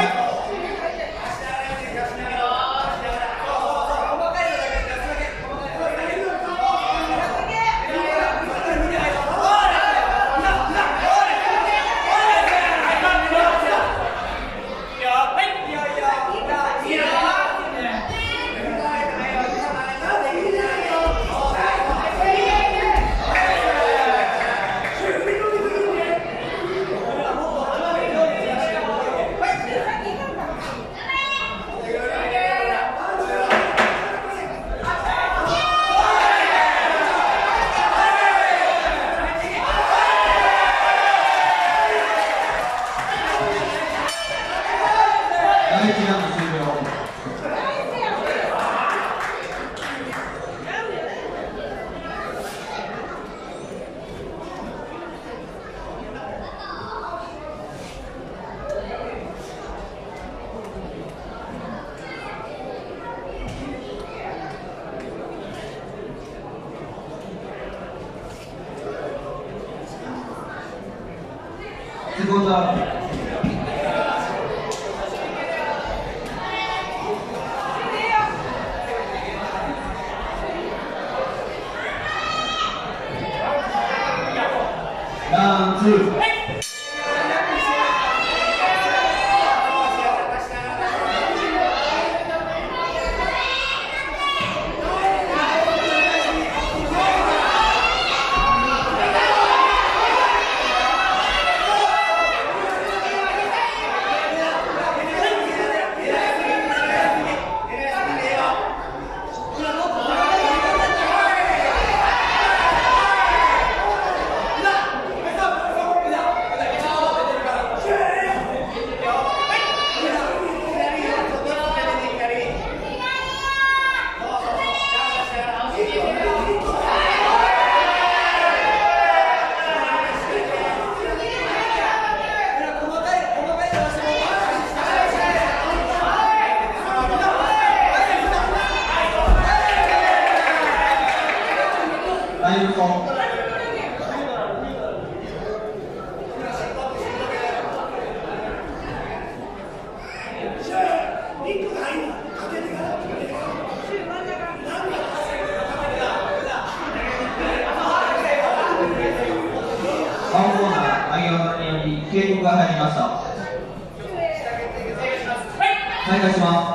セコンドアウト。ラウンド2。 願いします。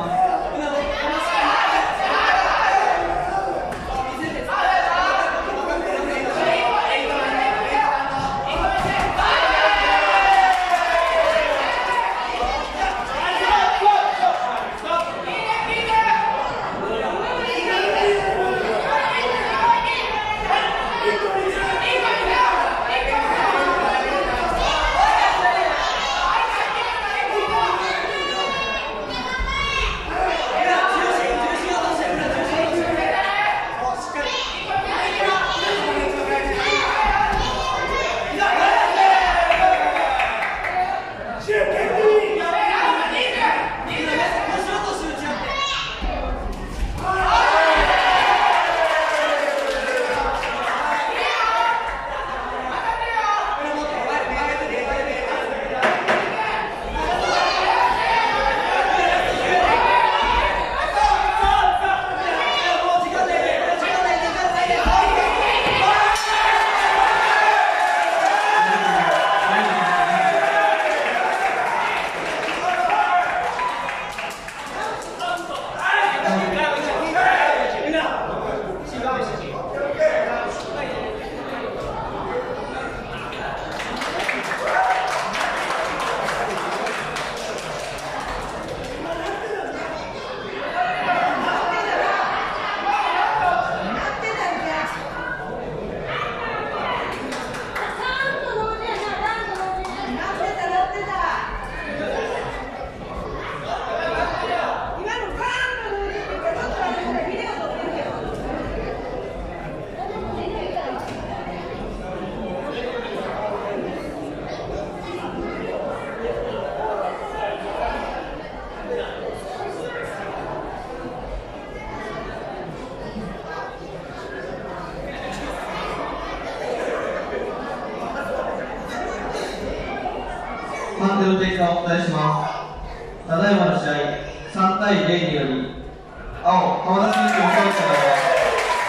判定の結果をお伝えします。ただいまの試合、3対0により、青、浜田選手の勝利となります。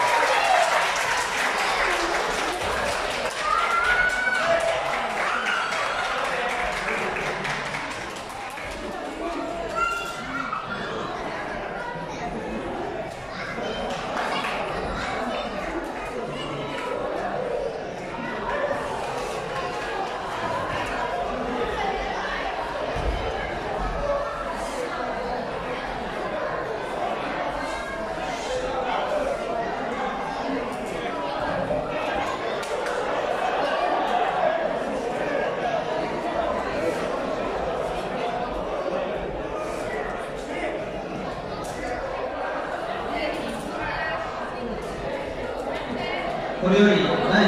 これより第34試合を行います。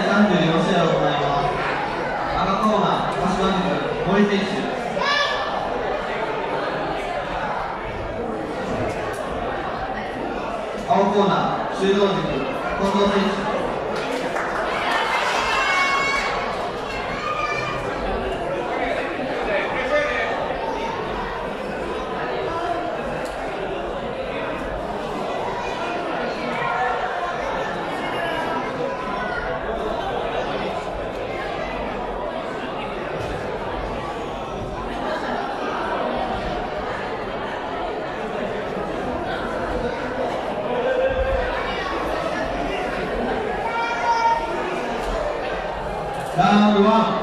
赤コーナー、柏塾、森選手。青コーナー、修道塾、近藤選手。ラウンド1。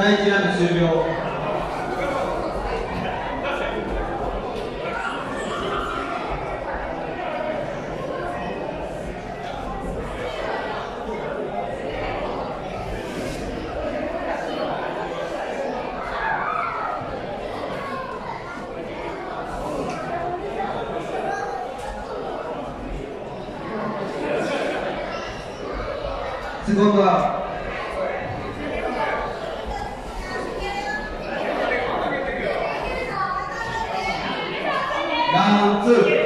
第1ラウンド終了。セコンドはラウンド2。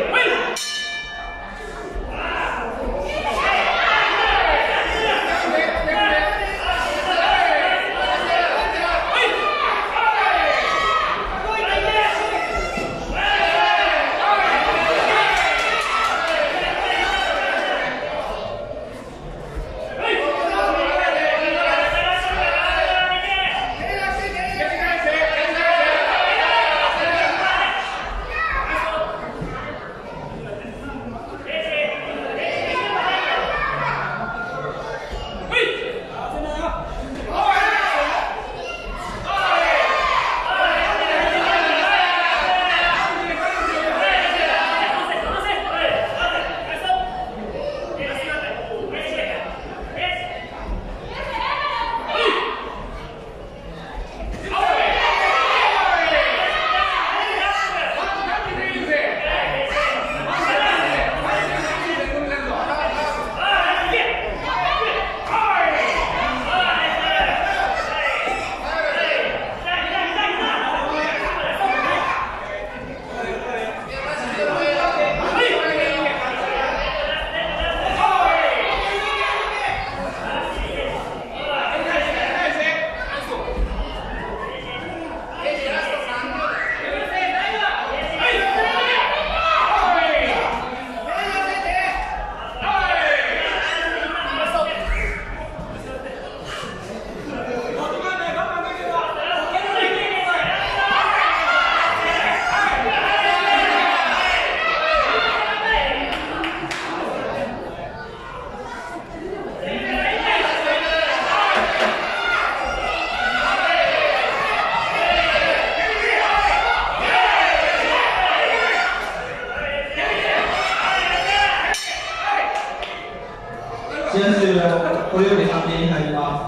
試合終了。これより判定に入ります。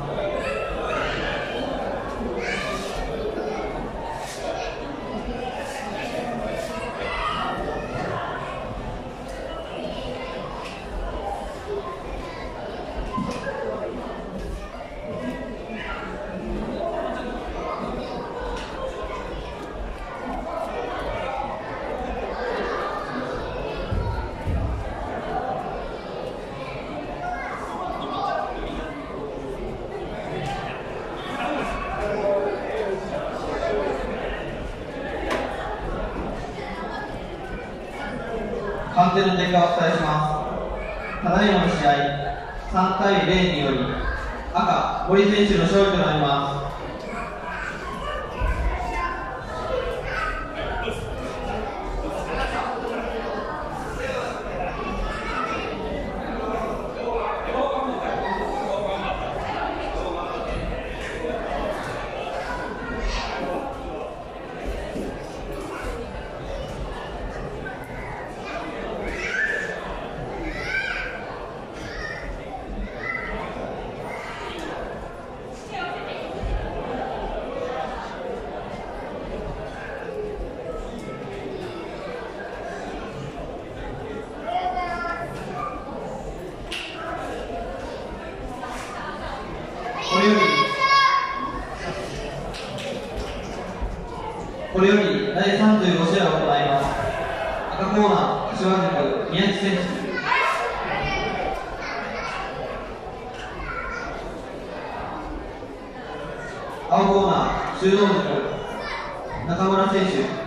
判定の結果をお伝えします。ただいまの試合、3対0により赤、森選手の勝利となります。これより第35試合を行います。赤コーナー、柏塾宮地選手。青コーナー、修道塾中村選手。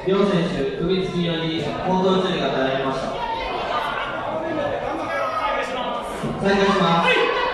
両選手、首突きにより口頭注意が与えられました。再開します。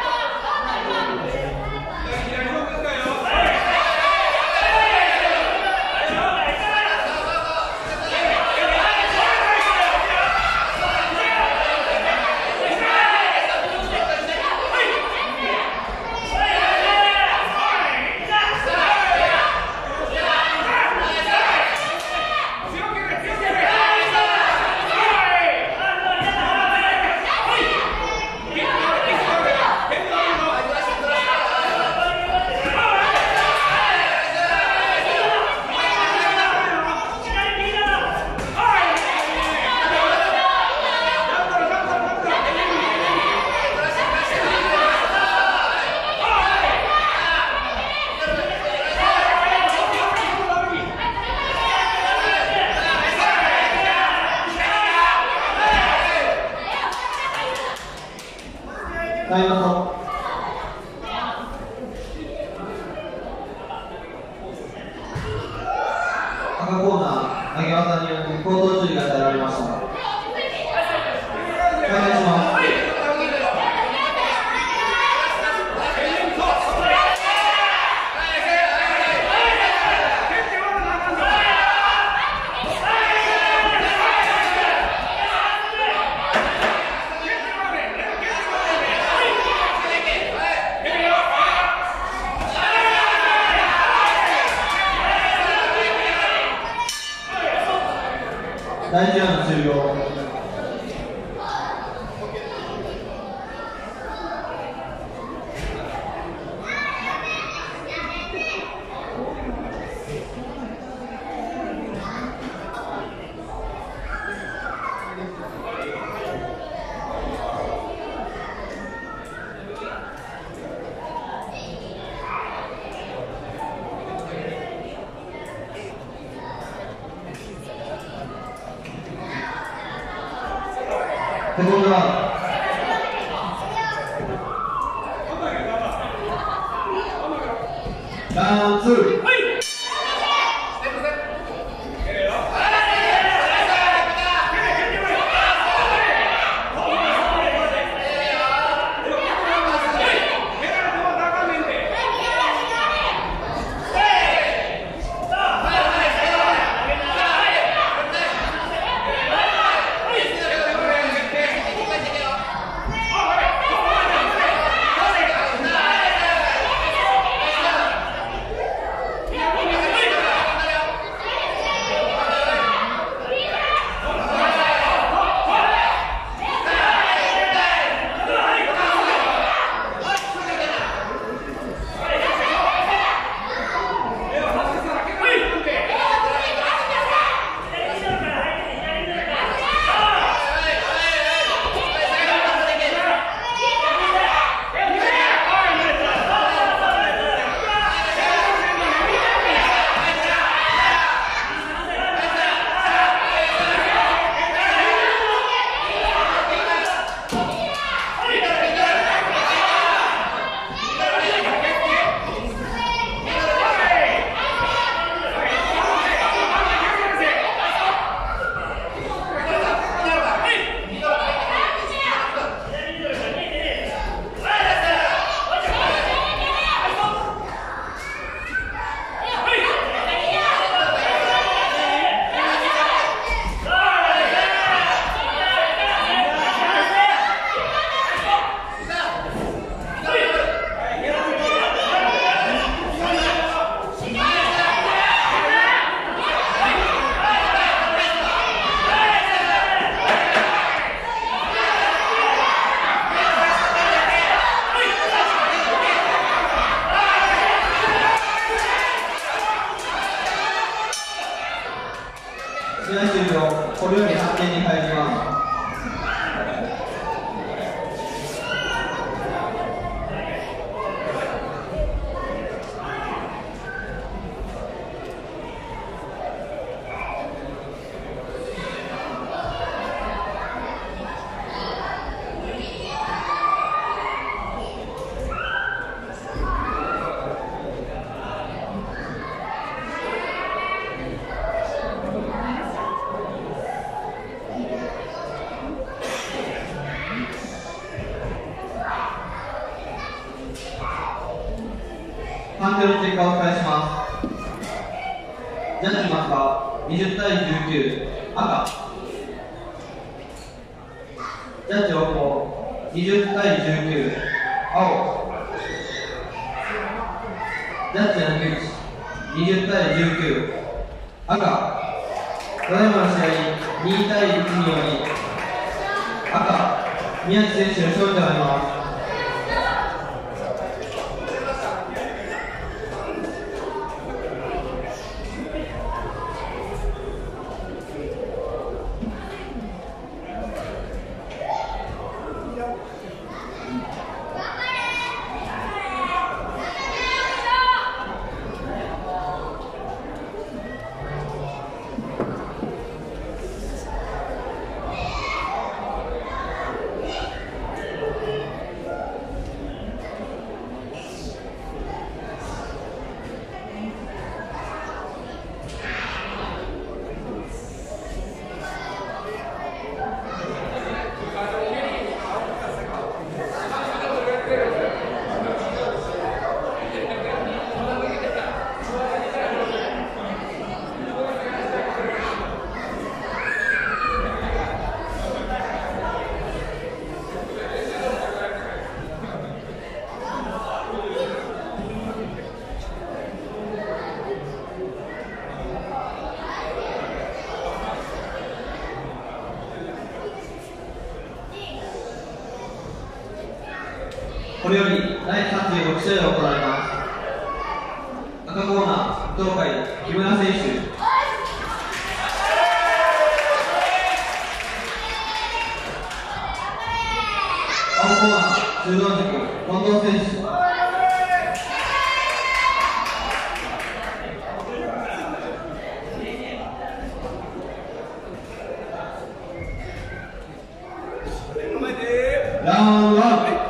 タイムアウト。赤コーナー、投げ技により口頭注意が与えられました。再開します。第1ラウンド終了。セコンドラウンド。ラウンド2。 判定の結果をお伝えします。ジャッジマスは20対19、赤。ジャッジ大久保、20対19、青。ジャッジ山口、20対19、赤。ただいまの試合、2対1により、赤、宮地選手の勝利となります。これより第36試合が行われます。赤コーナー、東海、木村選手。青コーナー、中道塾、近藤選手。ラウンドワン。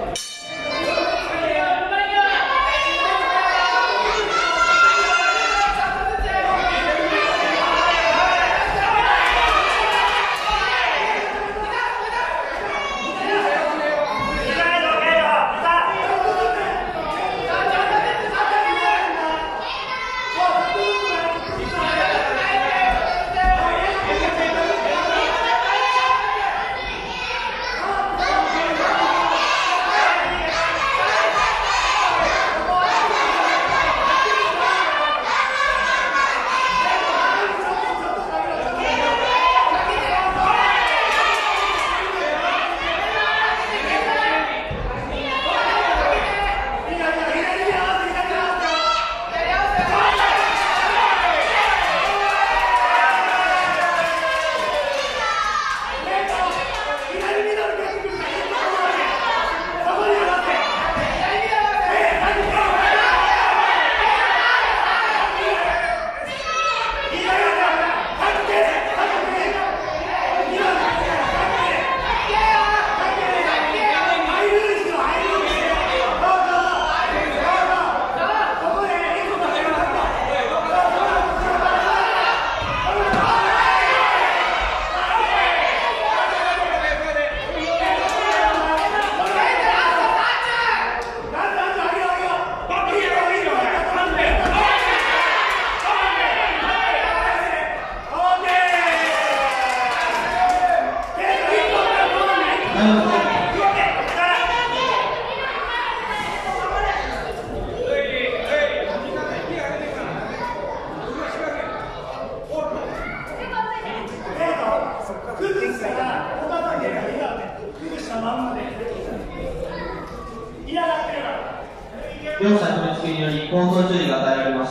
両者取り付けにより口頭注意が与えられました。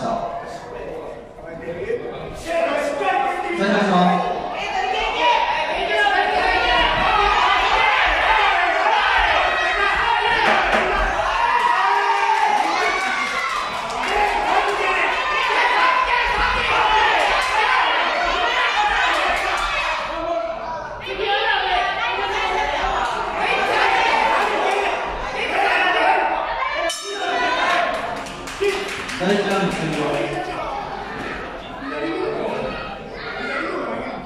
再開します。第1ラウンド終了。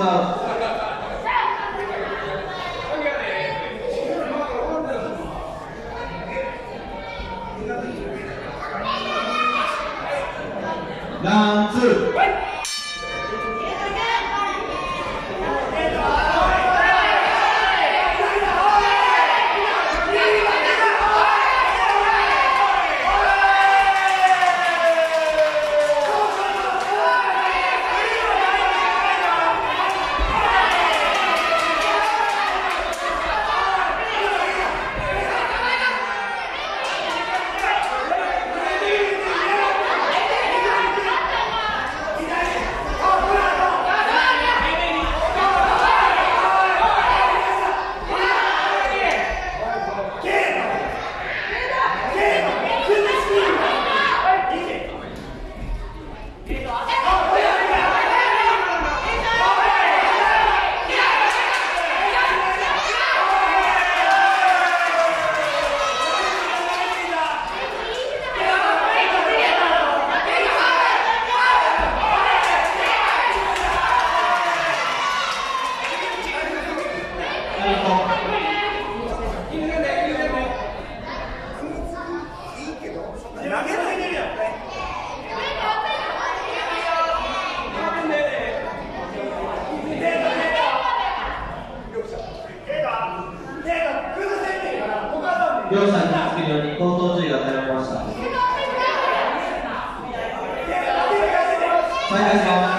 ダウン。ランツー。両者につけるように口頭注意が与えられました。再開します。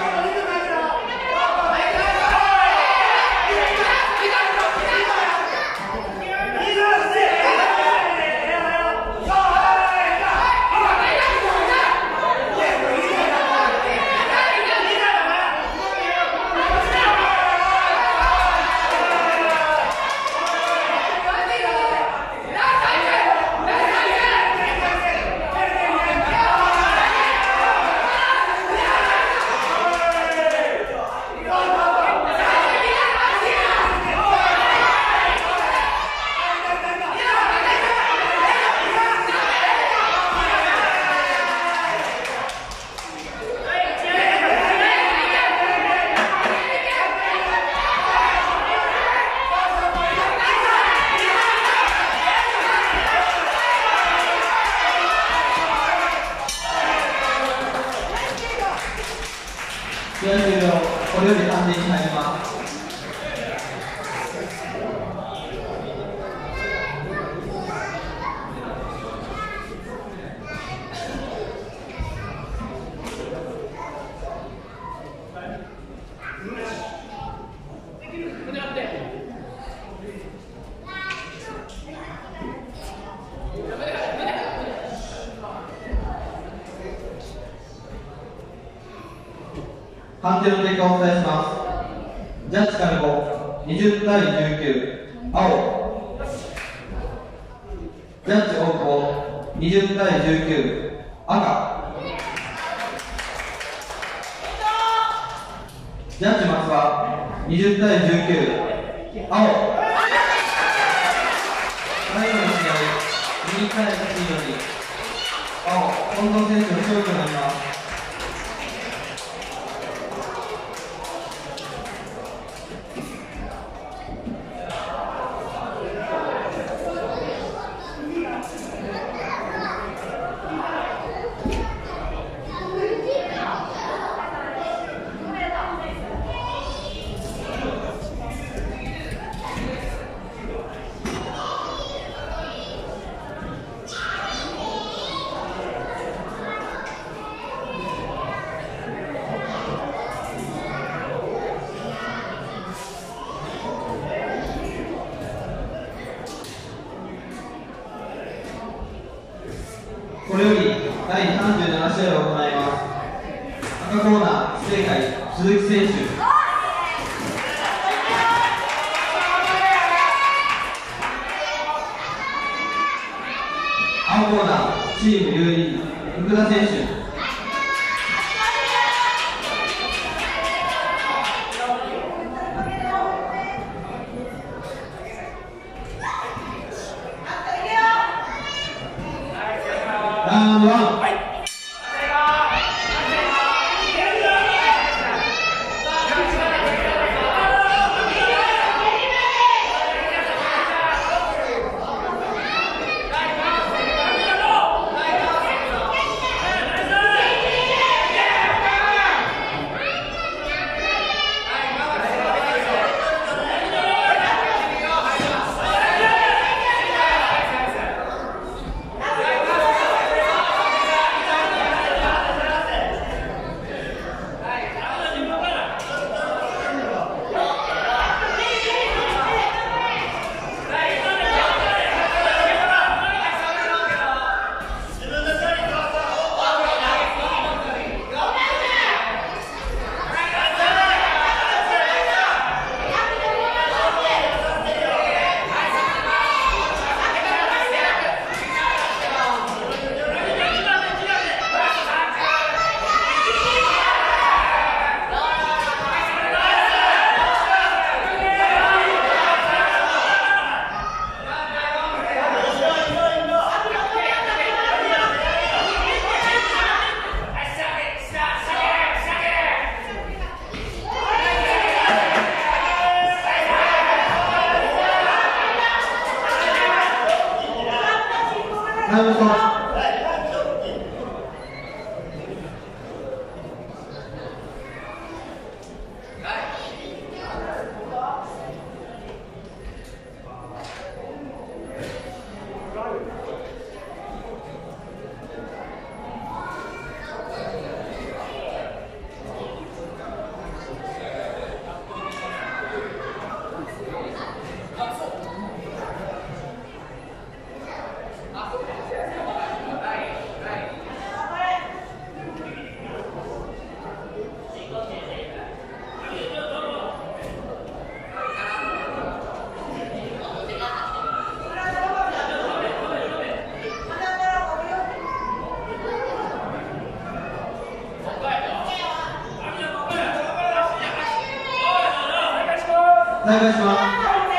試合終了、これより判定に入ります。判定の結果をお伝えします。ジャッジ金子20対19、青。ジャッジ大久保20対19、赤。ジャッジ松葉20対19、青。最後の試合、2対1より青、近藤選手の勝利となります。これより第37試合を行います。赤コーナー、正解、鈴木選手。青コーナー、チーム有利、福田選手。ラウンドワン。 タイムストップ。再開します。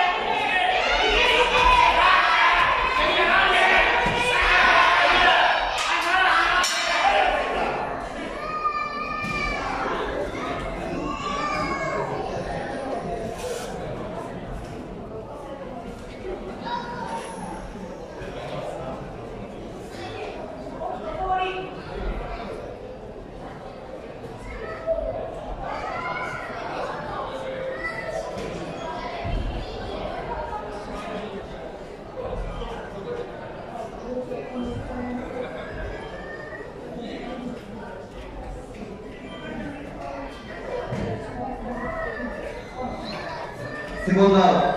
セコンドアウト。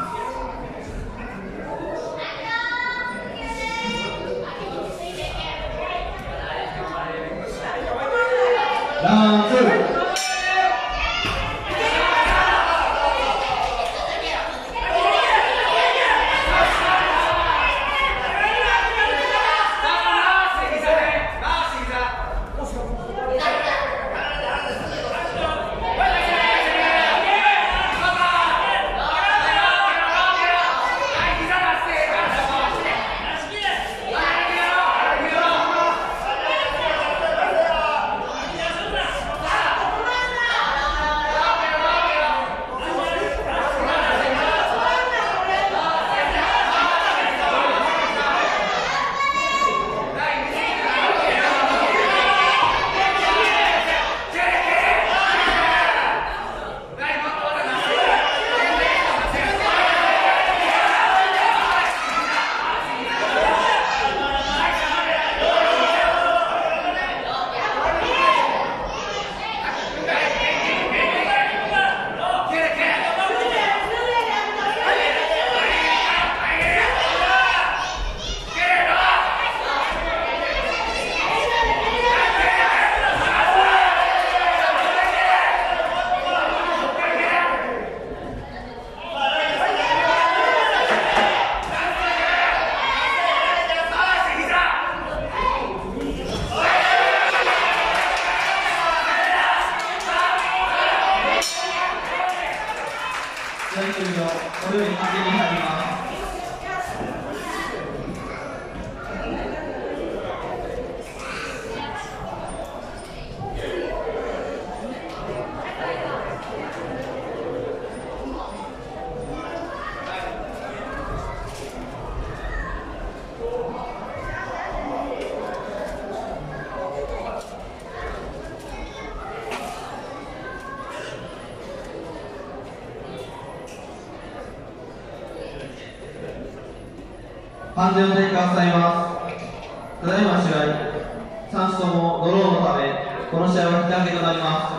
ランツー。これより負けに入ります。判定の結果を伝えます。ただいま試合、3種ともドローのため、この試合は引き分けとなります。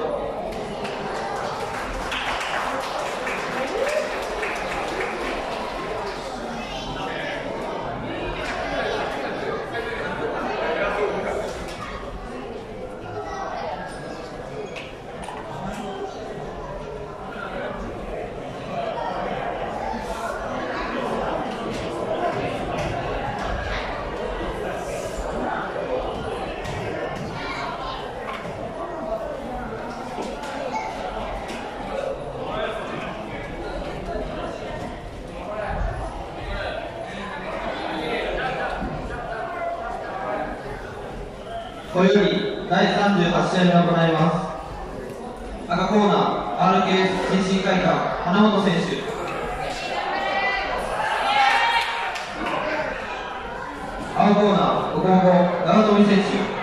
これより第38試合を行います。赤コーナー RK 新進会館花本選手、青赤コーナー、5号長富選手。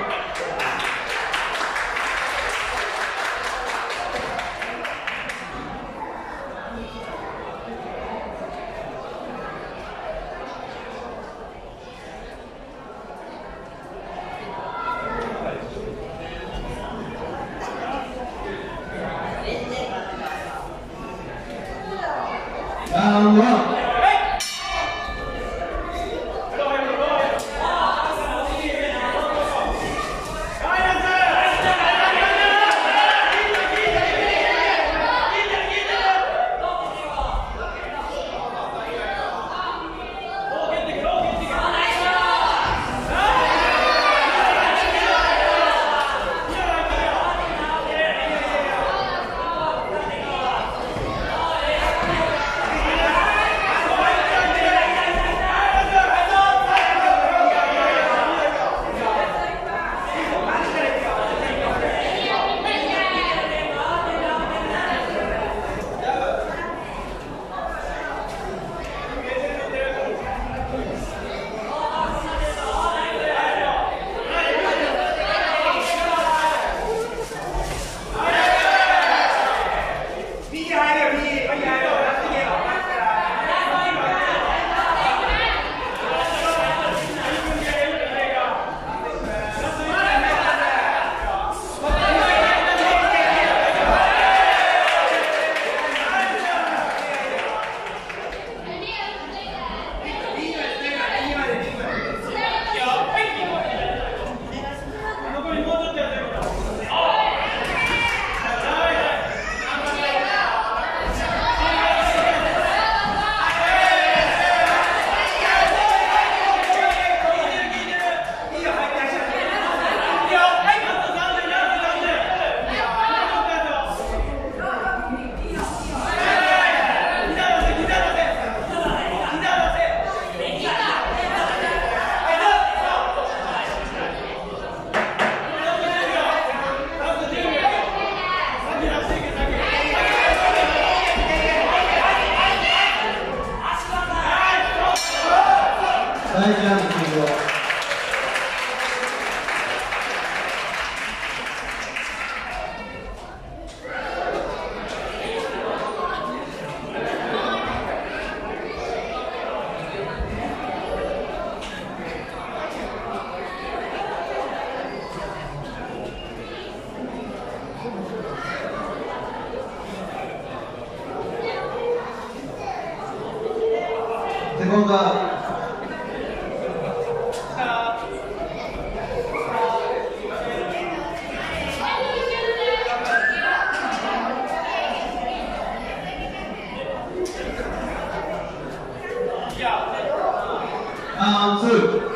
ラウンドワン。第1ラウンド終了。セコンドアウト。ラウンド2。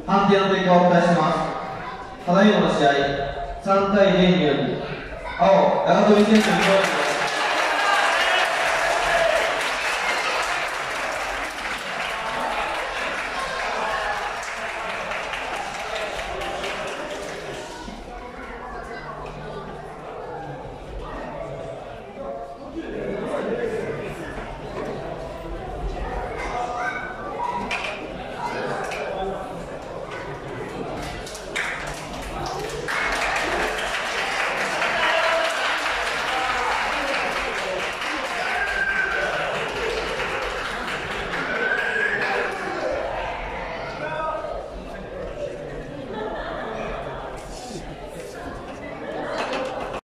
判定の結果をお伝えします。ただいまの試合、3対0により、青、長富選手の勝利です。